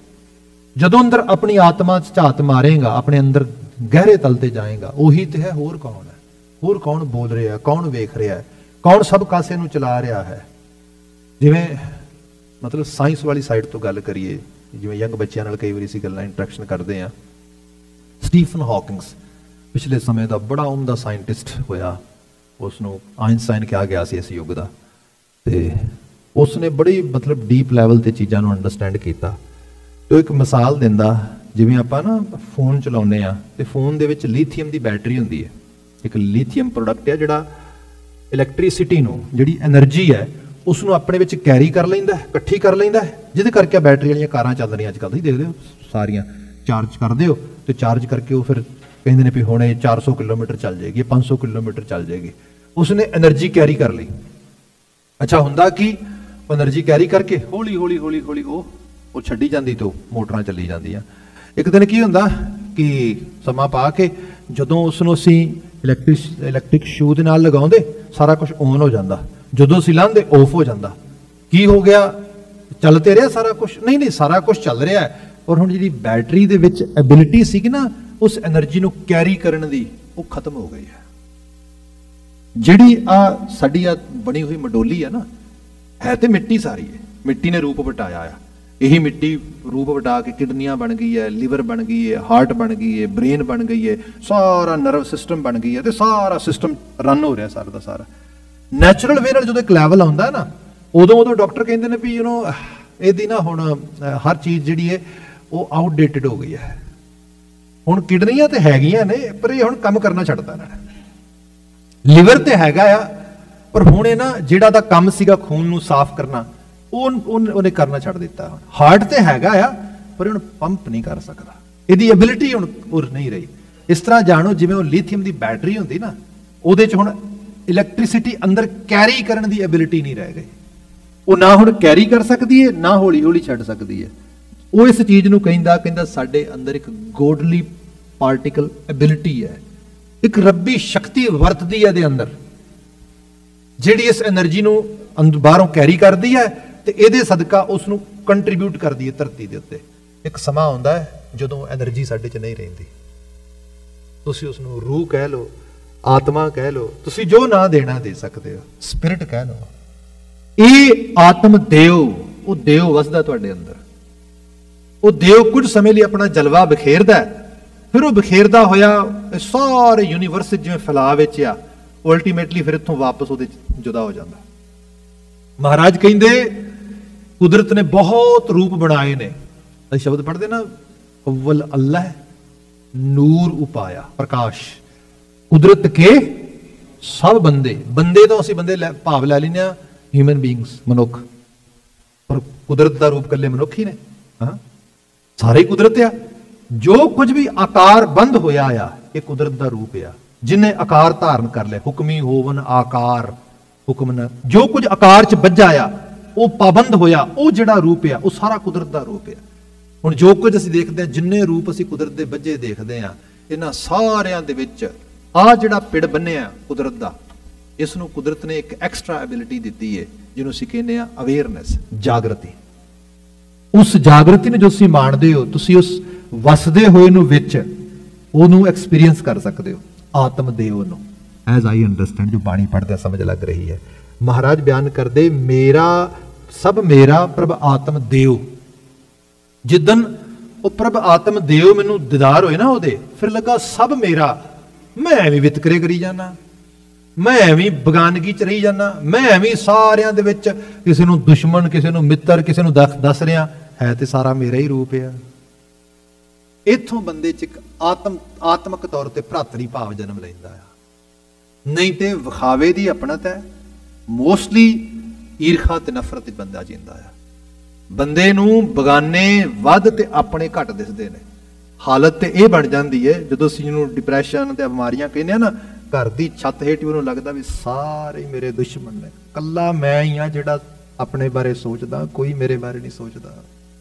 ਜਦੋਂ ਅੰਦਰ ਆਪਣੀ ਆਤਮਾ 'ਚ ਝਾਤ ਮਾਰੇਗਾ, ਆਪਣੇ ਅੰਦਰ ਗਹਿਰੇ ਤਲ ਤੇ ਜਾਏਗਾ, ਉਹੀ ਤੇ ਹੈ। ਹੋਰ ਕੌਣ ਹੈ? ਹੋਰ ਕੌਣ ਬੋਲ ਰਿਹਾ? ਕੌਣ ਵੇਖ ਰਿਹਾ ਹੈ? ਕੌਣ ਸਭ ਕਾਸੇ ਨੂੰ ਚਲਾ ਰਿਹਾ ਹੈ? ਜਿਵੇਂ ਮਤਲਬ ਸਾਇੰਸ ਵਾਲੀ ਸਾਈਡ ਤੋਂ ਗੱਲ ਕਰੀਏ, ਜਿਵੇਂ ਯੰਗ ਬੱਚਿਆਂ ਨਾਲ ਕਈ ਵਾਰੀ ਅਸੀਂ ਗੱਲਾਂ ਇੰਟਰੈਕਸ਼ਨ ਕਰਦੇ ਹਾਂ। ਸਟੀਫਨ ਹਾਕਿੰਗਸ ਪਿਛਲੇ ਸਮੇਂ ਦਾ ਬੜਾ ਉਮਦਾ ਸਾਇੰਟਿਸਟ ਹੋਇਆ, ਉਸ ਨੂੰ ਆਇਨਸਟਾਈਨ ਕਿਹਾ ਗਿਆ ਸੀ ਇਸ ਯੁੱਗ ਦਾ, ਤੇ ਉਸ ਨੇ ਬੜੀ ਮਤਲਬ ਡੀਪ ਲੈਵਲ ਤੇ ਚੀਜ਼ਾਂ ਨੂੰ ਅੰਡਰਸਟੈਂਡ ਕੀਤਾ। ਤੇ ਇੱਕ ਮਿਸਾਲ ਦਿੰਦਾ, ਜਿਵੇਂ ਆਪਾਂ ਨਾ ਫੋਨ ਚਲਾਉਂਦੇ ਆ, ਤੇ ਫੋਨ ਦੇ ਵਿੱਚ ਲੀਥੀਅਮ ਦੀ ਬੈਟਰੀ ਹੁੰਦੀ ਹੈ। ਇੱਕ ਲੀਥੀਅਮ ਪ੍ਰੋਡਕਟ ਹੈ ਜਿਹੜਾ ਇਲੈਕਟ੍ਰੀਸਿਟੀ ਨੂੰ, ਜਿਹੜੀ એનર્ਜੀ ਹੈ, ਉਸ ਨੂੰ ਆਪਣੇ ਵਿੱਚ ਕੈਰੀ ਕਰ ਲੈਂਦਾ, ਇਕੱਠੀ ਕਰ ਲੈਂਦਾ, ਜਿਹਦੇ ਕਰਕੇ ਬੈਟਰੀ ਵਾਲੀਆਂ ਕਾਰਾਂ ਚੱਲ ਰਹੀਆਂ ਅੱਜ ਕੱਲ੍ਹ, ਤੁਸੀਂ ਦੇਖਦੇ ਹੋ ਸਾਰੀਆਂ, ਚਾਰਜ ਕਰਦੇ ਹੋ ਤੇ ਚਾਰਜ ਕਰਕੇ ਉਹ ਫਿਰ ਕਹਿੰਦੇ ਨੇ ਵੀ ਹੁਣ ਇਹ ਚਾਰ ਸੌ ਕਿਲੋਮੀਟਰ ਚੱਲ ਜਾਏਗੀ, ਪੰਜ ਸੌ ਕਿਲੋਮੀਟਰ ਚੱਲ ਜਾਏਗੀ। ਉਸਨੇ એનર્ਜੀ ਕੈਰੀ ਕਰ ਲਈ। ਅੱਛਾ, ਹੁੰਦਾ ਕੀ, ਉਹ એનર્ਜੀ ਕੈਰੀ ਕਰਕੇ ਹੌਲੀ ਹੌਲੀ ਹੌਲੀ ਹੌਲੀ ਉਹ ਉਹ ਛੱਡੀ ਜਾਂਦੀ, ਤੋਂ ਮੋਟਰਾਂ ਚੱਲੀ ਜਾਂਦੀਆਂ। ਇੱਕ ਦਿਨ ਕੀ ਹੁੰਦਾ ਕਿ ਸਮਾਂ ਪਾ ਕੇ ਜਦੋਂ ਉਸ ਨੂੰ ਅਸੀਂ ਇਲੈਕਟ੍ਰਿਕ ਇਲੈਕਟ੍ਰਿਕ ਸ਼ੂ ਦੇ ਨਾਲ ਲਗਾਉਂਦੇ ਸਾਰਾ ਕੁਝ ਔਨ ਹੋ ਜਾਂਦਾ, ਜਦੋਂ ਅਸੀਂ ਲਾਉਂਦੇ ਆਫ ਹੋ ਜਾਂਦਾ। ਕੀ ਹੋ ਗਿਆ? ਚੱਲ ਤੇ ਰਿਹਾ ਸਾਰਾ ਕੁਝ? ਨਹੀਂ ਨਹੀਂ, ਸਾਰਾ ਕੁਝ ਚੱਲ ਰਿਹਾ ਹੈ, ਪਰ ਹੁਣ ਜਿਹੜੀ ਬੈਟਰੀ ਦੇ ਵਿੱਚ ਐਬਿਲਿਟੀ ਸੀ ਨਾ ਉਸ એનર્ਜੀ ਨੂੰ ਕੈਰੀ ਕਰਨ ਦੀ, ਉਹ ਖਤਮ ਹੋ ਗਈ ਹੈ। ਜਿਹੜੀ ਆ ਸਾਡੀ ਆ ਬਣੀ ਹੋਈ ਮਡੋਲੀ ਹੈ ਨਾ, ਹੈ ਤੇ ਮਿੱਟੀ ਸਾਰੀ ਹੈ, ਮਿੱਟੀ ਨੇ ਰੂਪ ਵਟਾਇਆ ਆ। ਇਹੀ ਮਿੱਟੀ ਰੂਪ ਵਟਾ ਕੇ ਕਿਡਨੀਆਂ ਬਣ ਗਈ ਹੈ, ਲਿਵਰ ਬਣ ਗਈ ਹੈ, ਹਾਰਟ ਬਣ ਗਈ ਹੈ, ਬ੍ਰੇਨ ਬਣ ਗਈ ਹੈ, ਸਾਰਾ ਨਰਵ ਸਿਸਟਮ ਬਣ ਗਈ ਹੈ, ਤੇ ਸਾਰਾ ਸਿਸਟਮ ਰਨ ਹੋ ਰਿਹਾ ਸਾਰਾ ਦਾ ਸਾਰਾ। ਨੈਚੁਰਲ ਵੇ ਨਾਲ ਜਦੋਂ ਇੱਕ ਲੈਵਲ ਆਉਂਦਾ ਨਾ, ਉਦੋਂ ਉਦੋਂ ਡਾਕਟਰ ਕਹਿੰਦੇ ਨੇ ਵੀ ਯੂ ਨੋ ਇਹਦੀ ਨਾ ਹੁਣ ਹਰ ਚੀਜ਼ ਜਿਹੜੀ ਹੈ ਉਹ ਆਊਟਡੇਟਡ ਹੋ ਗਈ ਹੈ। ਹੁਣ ਕਿਡਨੀਆਂ ਤੇ ਹੈਗੀਆਂ ਨੇ, ਪਰ ਇਹ ਹੁਣ ਕੰਮ ਕਰਨਾ ਛੱਡਤਾ ਇਹਨਾਂ ਨੇ। ਲਿਵਰ ਤੇ ਹੈਗਾ ਆ, ਪਰ ਹੁਣ ਇਹ ਨਾ ਜਿਹੜਾ ਦਾ ਕੰਮ ਸੀਗਾ ਖੂਨ ਨੂੰ ਸਾਫ਼ ਕਰਨਾ, ਉਹ ਉਹਨੇ ਕਰਨਾ ਛੱਡ ਦਿੱਤਾ। ਹਾਰਟ ਤੇ ਹੈਗਾ ਆ, ਪਰ ਹੁਣ ਪੰਪ ਨਹੀਂ ਕਰ ਸਕਦਾ, ਇਹਦੀ ਐਬਿਲਿਟੀ ਹੁਣ ਉਰ ਨਹੀਂ ਰਹੀ। ਇਸ ਤਰ੍ਹਾਂ ਜਾਣੋ ਜਿਵੇਂ ਉਹ ਲੀਥੀਅਮ ਦੀ ਬੈਟਰੀ ਹੁੰਦੀ ਨਾ, ਉਹਦੇ 'ਚ ਹੁਣ ਇਲੈਕਟ੍ਰਿਸਿਟੀ ਅੰਦਰ ਕੈਰੀ ਕਰਨ ਦੀ ਐਬਿਲਿਟੀ ਨਹੀਂ ਰਹਿ ਗਈ। ਉਹ ਨਾ ਹੁਣ ਕੈਰੀ ਕਰ ਸਕਦੀ ਹੈ, ਨਾ ਹੌਲੀ ਹੌਲੀ ਛੱਡ ਸਕਦੀ ਹੈ। ਉਹ ਇਸ ਚੀਜ਼ ਨੂੰ ਕਹਿੰਦਾ ਕਹਿੰਦਾ ਸਾਡੇ ਅੰਦਰ ਇੱਕ ਗੋਡਲੀ ਪਾਰਟੀਕਲ ਐਬਿਲਿਟੀ ਹੈ, ਇੱਕ ਰੱਬੀ ਸ਼ਕਤੀ ਵਰਤਦੀ ਹੈ ਇਹਦੇ ਅੰਦਰ, ਜਿਹੜੀ ਇਸ એનર્ਜੀ ਨੂੰ ਬਾਹਰੋਂ ਕੈਰੀ ਕਰਦੀ ਹੈ ਤੇ ਇਹਦੇ ਸਦਕਾ ਉਸ ਨੂੰ ਕੰਟਰੀਬਿਊਟ ਕਰਦੀ ਹੈ ਧਰਤੀ ਦੇ ਉੱਤੇ। ਇੱਕ ਸਮਾਂ ਆਉਂਦਾ ਹੈ ਜਦੋਂ એનર્ਜੀ ਸਾਡੇ 'ਚ ਨਹੀਂ ਰਹਿੰਦੀ। ਤੁਸੀਂ ਉਸ ਨੂੰ ਰੂਹ ਕਹਿ ਲਓ, ਆਤਮਾ ਕਹਿ ਲਓ, ਤੁਸੀਂ ਜੋ ਨਾਂ ਦੇਣਾ ਦੇ ਸਕਦੇ ਹੋ, ਸਪਿਰਿਟ ਕਹਿ ਲਓ। ਇਹ ਆਤਮ ਦੇਵ, ਉਹ ਦੇਵ ਵਸਦਾ ਤੁਹਾਡੇ ਅੰਦਰ। ਉਹ ਦੇਵ ਕੁਝ ਸਮੇਂ ਲਈ ਆਪਣਾ ਜਲਵਾ ਬਿਖੇਰਦਾ, ਫਿਰ ਉਹ ਬਿਖੇਰਦਾ ਹੋਇਆ ਸਾਰੇ ਯੂਨੀਵਰਸ ਜਿਵੇਂ ਫੈਲਾਅ ਵਿੱਚ ਆ, ਅਲਟੀਮੇਟਲੀ ਫਿਰ ਇੱਥੋਂ ਵਾਪਸ ਉਹਦੇ ਜੁਦਾ ਹੋ ਜਾਂਦਾ। ਮਹਾਰਾਜ ਕਹਿੰਦੇ ਕੁਦਰਤ ਨੇ ਬਹੁਤ ਰੂਪ ਬਣਾਏ ਨੇ। ਅਸੀਂ ਸ਼ਬਦ ਪੜ੍ਹਦੇ ਨਾ, ਅਵਲ ਅੱਲਾਹ ਨੂਰ ਉਪਾਇਆ, ਪ੍ਰਕਾਸ਼। ਕੁਦਰਤ ਕੇ ਸਭ ਬੰਦੇ, ਬੰਦੇ ਤੋਂ ਅਸੀਂ ਬੰਦੇ ਭਾਵ ਲੈ ਲੈਂਦੇ ਆ ਹਿਊਮਨ ਬੀਇੰਗਸ, ਮਨੁੱਖ, ਪਰ ਕੁਦਰਤ ਦਾ ਰੂਪ ਕੱਲੇ ਮਨੁੱਖ ਹੀ ਨੇ। ਹਾਂ, ਸਾਰੇ ਹੀ ਕੁਦਰਤ ਆ। ਜੋ ਕੁਝ ਵੀ ਆਕਾਰ ਬੰਦ ਹੋਇਆ ਆ, ਇਹ ਕੁਦਰਤ ਦਾ ਰੂਪ ਆ, ਜਿਨੇ ਆਕਾਰ ਧਾਰਨ ਕਰ ਲਿਆ। ਹੁਕਮੀ ਹੋਵਨ ਆਕਾਰ ਹੁਕਮ ਨਾ, ਜੋ ਕੁਝ ਆਕਾਰ 'ਚ ਵੱਜਾ ਆ ਉਹ ਪਾਬੰਦ ਹੋਇਆ, ਉਹ ਜਿਹੜਾ ਰੂਪ ਆ ਉਹ ਸਾਰਾ ਕੁਦਰਤ ਦਾ ਰੂਪ ਆ। ਹੁਣ ਜੋ ਕੁਝ ਅਸੀਂ ਦੇਖਦੇ ਹਾਂ, ਜਿੰਨੇ ਰੂਪ ਅਸੀਂ ਕੁਦਰਤ ਦੇ ਵੱਜੇ ਦੇਖਦੇ ਹਾਂ, ਇਹਨਾਂ ਸਾਰਿਆਂ ਦੇ ਵਿੱਚ ਆ ਜਿਹੜਾ ਪਿੜ ਬੰਨਿਆ ਕੁਦਰਤ ਦਾ, ਇਸ ਨੂੰ ਕੁਦਰਤ ਨੇ ਇੱਕ ਐਕਸਟਰਾ ਐਬਿਲਿਟੀ ਦਿੱਤੀ ਹੈ, ਜਿਹਨੂੰ ਅਸੀਂ ਕਹਿੰਦੇ ਆ ਅਵੇਅਰਨੈਸ, ਜਾਗਰਤੀ। ਉਸ ਜਾਗਰਤੀ ਨੂੰ ਜੋ ਤੁਸੀਂ ਮਾਣਦੇ ਹੋ, ਤੁਸੀਂ ਉਸ ਵਸਦੇ ਹੋਏ ਨੂੰ ਵਿੱਚ ਉਹਨੂੰ ਐਕਸਪੀਰੀਅੰਸ ਕਰ ਸਕਦੇ ਹੋ, ਆਤਮ ਦੇਵ ਨੂੰ। ਐਜ਼ ਆਈ ਅੰਡਰਸਟੈਂਡ, ਜੋ ਬਾਣੀ ਪੜ੍ਹਦੇ ਸਮਝ ਲੱਗ ਰਹੀ ਹੈ। ਮਹਾਰਾਜ ਬਿਆਨ ਕਰਦੇ, ਮੇਰਾ ਸਭ ਮੇਰਾ ਪ੍ਰਭ ਆਤਮ ਦੇਵ। ਜਿੱਦਨ ਉਹ ਪ੍ਰਭ ਆਤਮ ਦੇਵ ਮੈਨੂੰ ਦੀਦਾਰ ਹੋਏ ਨਾ ਉਹਦੇ, ਫਿਰ ਲੱਗਾ ਸਭ ਮੇਰਾ। ਮੈਂ ਐਵੇਂ ਵਿਤਕਰੇ ਕਰੀ ਜਾਣਾ, ਮੈਂ ਐਵੇਂ ਬਗਾਨਗੀ 'ਚ ਰਹੀ ਜਾਣਾ, ਮੈਂ ਐਵੇਂ ਸਾਰਿਆਂ ਦੇ ਵਿੱਚ ਕਿਸੇ ਨੂੰ ਦੁਸ਼ਮਣ, ਕਿਸੇ ਨੂੰ ਮਿੱਤਰ, ਕਿਸੇ ਨੂੰ ਦੱਸ ਰਿਹਾ, ਹੈ ਤੇ ਸਾਰਾ ਮੇਰਾ ਹੀ ਰੂਪ ਆ। ਇੱਥੋਂ ਬੰਦੇ 'ਚ ਇੱਕ ਆਤਮ ਆਤਮਕ ਤੌਰ ਤੇ ਭਰਾਤਰੀ ਭਾਵ ਜਨਮ ਲੈਂਦਾ ਆ। ਨਹੀਂ ਤੇ ਵਿਖਾਵੇ ਦੀ ਆਪਣਤ ਹੈ, ਮੋਸਟਲੀ ਈਰਖਾ ਤੇ ਨਫ਼ਰਤ ਬੰਦਾ ਜਿੰਦਾ ਆ। ਬੰਦੇ ਨੂੰ ਬਗਾਨੇ ਵੱਧ ਤੇ ਆਪਣੇ ਘੱਟ ਦਿਸਦੇ ਨੇ। ਹਾਲਤ ਤੇ ਇਹ ਬਣ ਜਾਂਦੀ ਹੈ ਜਦੋਂ ਅਸੀਂ ਜਿਹਨੂੰ ਡਿਪਰੈਸ਼ਨ ਤੇ ਬਿਮਾਰੀਆਂ ਕਹਿੰਦੇ ਆ ਨਾ, ਘਰ ਦੀ ਛੱਤ ਹੇਠ ਉਹਨੂੰ ਲੱਗਦਾ ਵੀ ਸਾਰੇ ਮੇਰੇ ਦੁਸ਼ਮਣ ਨੇ, ਕੱਲਾ ਮੈਂ ਹੀ ਆ ਜਿਹੜਾ ਆਪਣੇ ਬਾਰੇ ਸੋਚਦਾ, ਕੋਈ ਮੇਰੇ ਬਾਰੇ ਨਹੀਂ ਸੋਚਦਾ,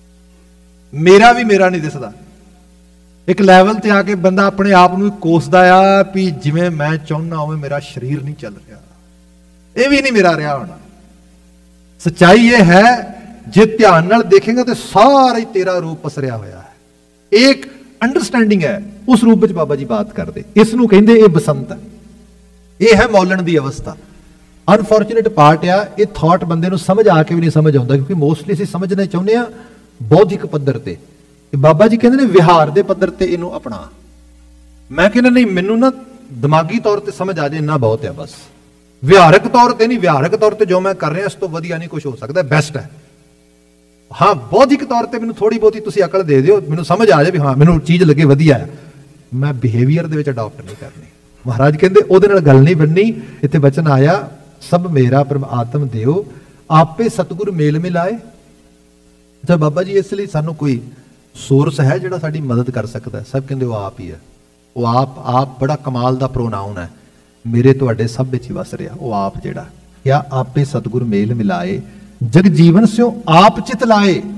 ਮੇਰਾ ਵੀ ਮੇਰਾ ਨਹੀਂ ਦਿਸਦਾ। ਇੱਕ ਲੈਵਲ ਤੇ ਆ ਕੇ ਬੰਦਾ ਆਪਣੇ ਆਪ ਨੂੰ ਕੋਸਦਾ ਆ ਵੀ ਜਿਵੇਂ ਮੈਂ ਚਾਹੁੰਦਾ ਉਵੇਂ ਮੇਰਾ ਸਰੀਰ ਨਹੀਂ ਚੱਲ ਰਿਹਾ, ਇਹ ਵੀ ਨਹੀਂ ਮੇਰਾ ਰਿਹਾ ਹੋਣਾ। ਸੱਚਾਈ ਇਹ ਹੈ, ਜੇ ਧਿਆਨ ਨਾਲ ਦੇਖੇਗਾ ਤੇ ਸਾਰਾ ਹੀ ਤੇਰਾ ਰੂਪ ਪਸਰਿਆ ਹੋਇਆ ਹੈ। ਇੱਕ ਅੰਡਰਸਟੈਂਡਿੰਗ ਹੈ, ਉਸ ਰੂਪ ਵਿੱਚ ਬਾਬਾ ਜੀ ਬਾਤ ਕਰਦੇ। ਇਸ ਨੂੰ ਕਹਿੰਦੇ ਇਹ ਬਸੰਤ ਹੈ, ਇਹ ਹੈ ਮੌਲਣ ਦੀ ਅਵਸਥਾ। ਅਨਫੋਰਚੂਨੇਟ ਪਾਰਟ ਆ, ਇਹ ਥਾਟ ਬੰਦੇ ਨੂੰ ਸਮਝ ਆ ਕੇ ਵੀ ਨਹੀਂ ਸਮਝ ਆਉਂਦਾ, ਕਿਉਂਕਿ ਮੋਸਟਲੀ ਅਸੀਂ ਸਮਝਣਾ ਚਾਹੁੰਦੇ ਆ ਬੌਧਿਕ ਪੱਧਰ ਤੇ। ਬਾਬਾ ਜੀ ਕਹਿੰਦੇ ਨੇ ਵਿਹਾਰ ਦੇ ਪੱਧਰ ਤੇ ਇਹਨੂੰ ਅਪਣਾ। ਮੈਂ ਕਹਿੰਦਾ ਨਹੀਂ, ਮੈਨੂੰ ਨਾ ਦਿਮਾਗੀ ਤੌਰ ਤੇ ਸਮਝ ਆ ਜਾਏ ਇੰਨਾ ਬਹੁਤ ਹੈ ਬਸ। ਵਿਹਾਰਕ ਤੌਰ ਤੇ ਨਹੀਂ, ਵਿਹਾਰਕ ਤੌਰ ਤੇ ਜੋ ਮੈਂ ਕਰ ਰਿਹਾ ਇਸ ਤੋਂ ਵਧੀਆ ਨਹੀਂ ਕੁਝ ਹੋ ਸਕਦਾ, ਬੈਸਟ ਹੈ। ਹਾਂ, ਬੌਧਿਕ ਤੌਰ ਤੇ ਮੈਨੂੰ ਥੋੜੀ ਬਹੁਤੀ ਤੁਸੀਂ ਅਕਲ ਦੇ ਦਿਓ, ਮੈਨੂੰ ਸਮਝ ਆ ਜਾਏ ਵੀ ਹਾਂ ਮੈਨੂੰ ਚੀਜ਼ ਲੱਗੇ ਵਧੀਆ ਹੈ, ਮੈਂ ਬਿਹੇਵੀਅਰ ਦੇ ਵਿੱਚ ਅਡਾਪਟ ਨਹੀਂ ਕਰਨੀ। ਮਹਾਰਾਜ ਕਹਿੰਦੇ ਉਹਦੇ ਨਾਲ ਗੱਲ ਨਹੀਂ ਬਣਨੀ। ਇੱਥੇ ਬਚਨ ਆਇਆ, ਸਭ ਮੇਰਾ ਪ੍ਰਭ ਆਤਮ ਦੇਵ, ਆਪੇ ਸਤਿਗੁਰ ਮੇਲ ਮਿਲਾਏ। ਅੱਛਾ ਬਾਬਾ ਜੀ, ਇਸ ਲਈ ਸਾਨੂੰ ਕੋਈ ਸੋਰਸ ਹੈ ਜਿਹੜਾ ਸਾਡੀ ਮਦਦ ਕਰ ਸਕਦਾ? ਸਭ ਕਹਿੰਦੇ ਉਹ ਆਪ ਹੀ ਹੈ। ਉਹ ਆਪ ਆਪ ਬੜਾ ਕਮਾਲ ਦਾ ਪ੍ਰੋਨਾਉਨ ਹੈ, ਮੇਰੇ ਤੁਹਾਡੇ ਸਭ ਵਿੱਚ ਹੀ ਵਸ ਰਿਹਾ। ਉਹ ਆਪ ਜਿਹੜਾ ਕਿਆ ਆਪੇ ਸਤਿਗੁਰ ਮੇਲ ਮਿਲਾਏ, ਜਗ ਜੀਵਨ ਸਿਓ ਆਪ ਚਿਤ ਲਾਏ।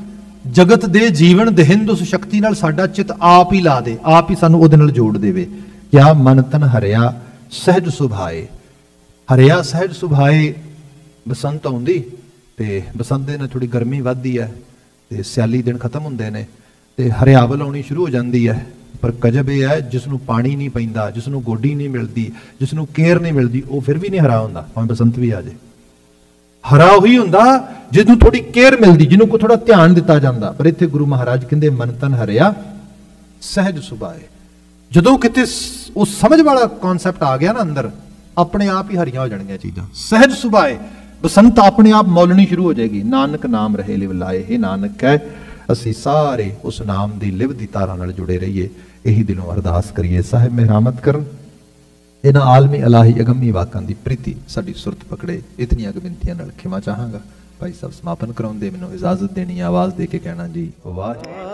ਜਗਤ ਦੇ ਜੀਵਨ ਦਹਿੰਦ ਉਸ ਸ਼ਕਤੀ ਨਾਲ ਸਾਡਾ ਚਿੱਤ ਆਪ ਹੀ ਲਾ ਦੇ, ਆਪ ਹੀ ਸਾਨੂੰ ਉਹਦੇ ਨਾਲ ਜੋੜ ਦੇਵੇ। ਕਿਆ ਮਨ ਤਨ ਹਰਿਆ ਸਹਿਜ ਸੁਭਾਏ। ਹਰਿਆ ਸਹਿਜ ਸੁਭਾਏ। ਬਸੰਤ ਆਉਂਦੀ ਤੇ ਬਸੰਤ ਦੇ ਨਾਲ ਥੋੜੀ ਗਰਮੀ ਵੱਧਦੀ ਹੈ ਤੇ ਸਿਆਲੀ ਦਿਨ ਖਤਮ ਹੁੰਦੇ ਨੇ ਤੇ ਹਰਿਆਵਲ ਆਉਣੀ ਸ਼ੁਰੂ ਹੋ ਜਾਂਦੀ ਹੈ। ਪਰ ਕਜਬ ਇਹ ਹੈ, ਜਿਸ ਨੂੰ ਪਾਣੀ ਨਹੀਂ ਪੈਂਦਾ, ਜਿਸ ਨੂੰ ਗੋਡੀ ਨਹੀਂ ਮਿਲਦੀ, ਜਿਸ ਨੂੰ ਕੇਅਰ ਨਹੀਂ ਮਿਲਦੀ, ਉਹ ਫਿਰ ਵੀ ਨਹੀਂ ਹਰਾ ਹੁੰਦਾ, ਭਾਵੇਂ ਬਸੰਤ ਵੀ ਆ ਜਾਏ। ਹਰਾ ਉਹੀ ਹੁੰਦਾ ਜਿਹਨੂੰ ਥੋੜੀ ਕੇਅਰ ਮਿਲਦੀ, ਜਿਹਨੂੰ ਕੋ ਥੋੜਾ ਧਿਆਨ ਦਿੱਤਾ ਜਾਂਦਾ। ਪਰ ਇੱਥੇ ਗੁਰੂ ਮਹਾਰਾਜ ਕਹਿੰਦੇ ਮਨ ਤਨ ਹਰਿਆ ਸਹਿਜ ਸੁਭਾਏ। ਜਦੋਂ ਕਿਤੇ ਉਹ ਸਮਝ ਵਾਲਾ ਕਨਸੈਪਟ ਆ ਗਿਆ ਨਾ ਅੰਦਰ, ਆਪਣੇ ਆਪ ਹੀ ਹਰੀਆਂ ਹੋ ਜਾਣਗੀਆਂ ਚੀਜ਼ਾਂ। ਸਹਿਜ ਸੁਭਾਏ, ਬਸੰਤ ਆਪਣੇ ਆਪ ਮੌਲਣੀ ਸ਼ੁਰੂ ਹੋ ਜਾਏਗੀ। ਨਾਨਕ ਨਾਮ ਰਹੇ ਲਿਵ ਲਾਏ। ਇਹ ਨਾਨਕ ਹੈ, ਅਸੀਂ ਸਾਰੇ ਉਸ ਨਾਮ ਦੀ ਲਿਵ ਦੀ ਧਾਰਾ ਨਾਲ ਜੁੜੇ ਰਹੀਏ। ਇਹੀ ਦਿਲੋਂ ਅਰਦਾਸ ਕਰੀਏ। ਸਾਹਿਬ ਮਿਹਰਮਤ ਕਰਨ, ਇਹਨਾਂ ਆਲਮੀ ਇਲਾਹੀ ਅਗੰਮੀ ਵਾਕਾਂ ਦੀ ਪ੍ਰੀਤੀ ਸਾਡੀ ਸੁਰਤ ਪਕੜੇ। ਇਤਨੀਆਂ ਬੇਨਤੀਆਂ ਨਾਲ ਖਿਮਾ ਚਾਹਾਂਗਾ। ਭਾਈ ਸਾਹਿਬ ਸਮਾਪਨ ਕਰਾਉਂਦੇ ਮੈਨੂੰ ਇਜਾਜ਼ਤ ਦੇਣੀ, ਆਵਾਜ਼ ਦੇ ਕੇ ਕਹਿਣਾ ਜੀ ਵਾਹਿਗੁਰੂ।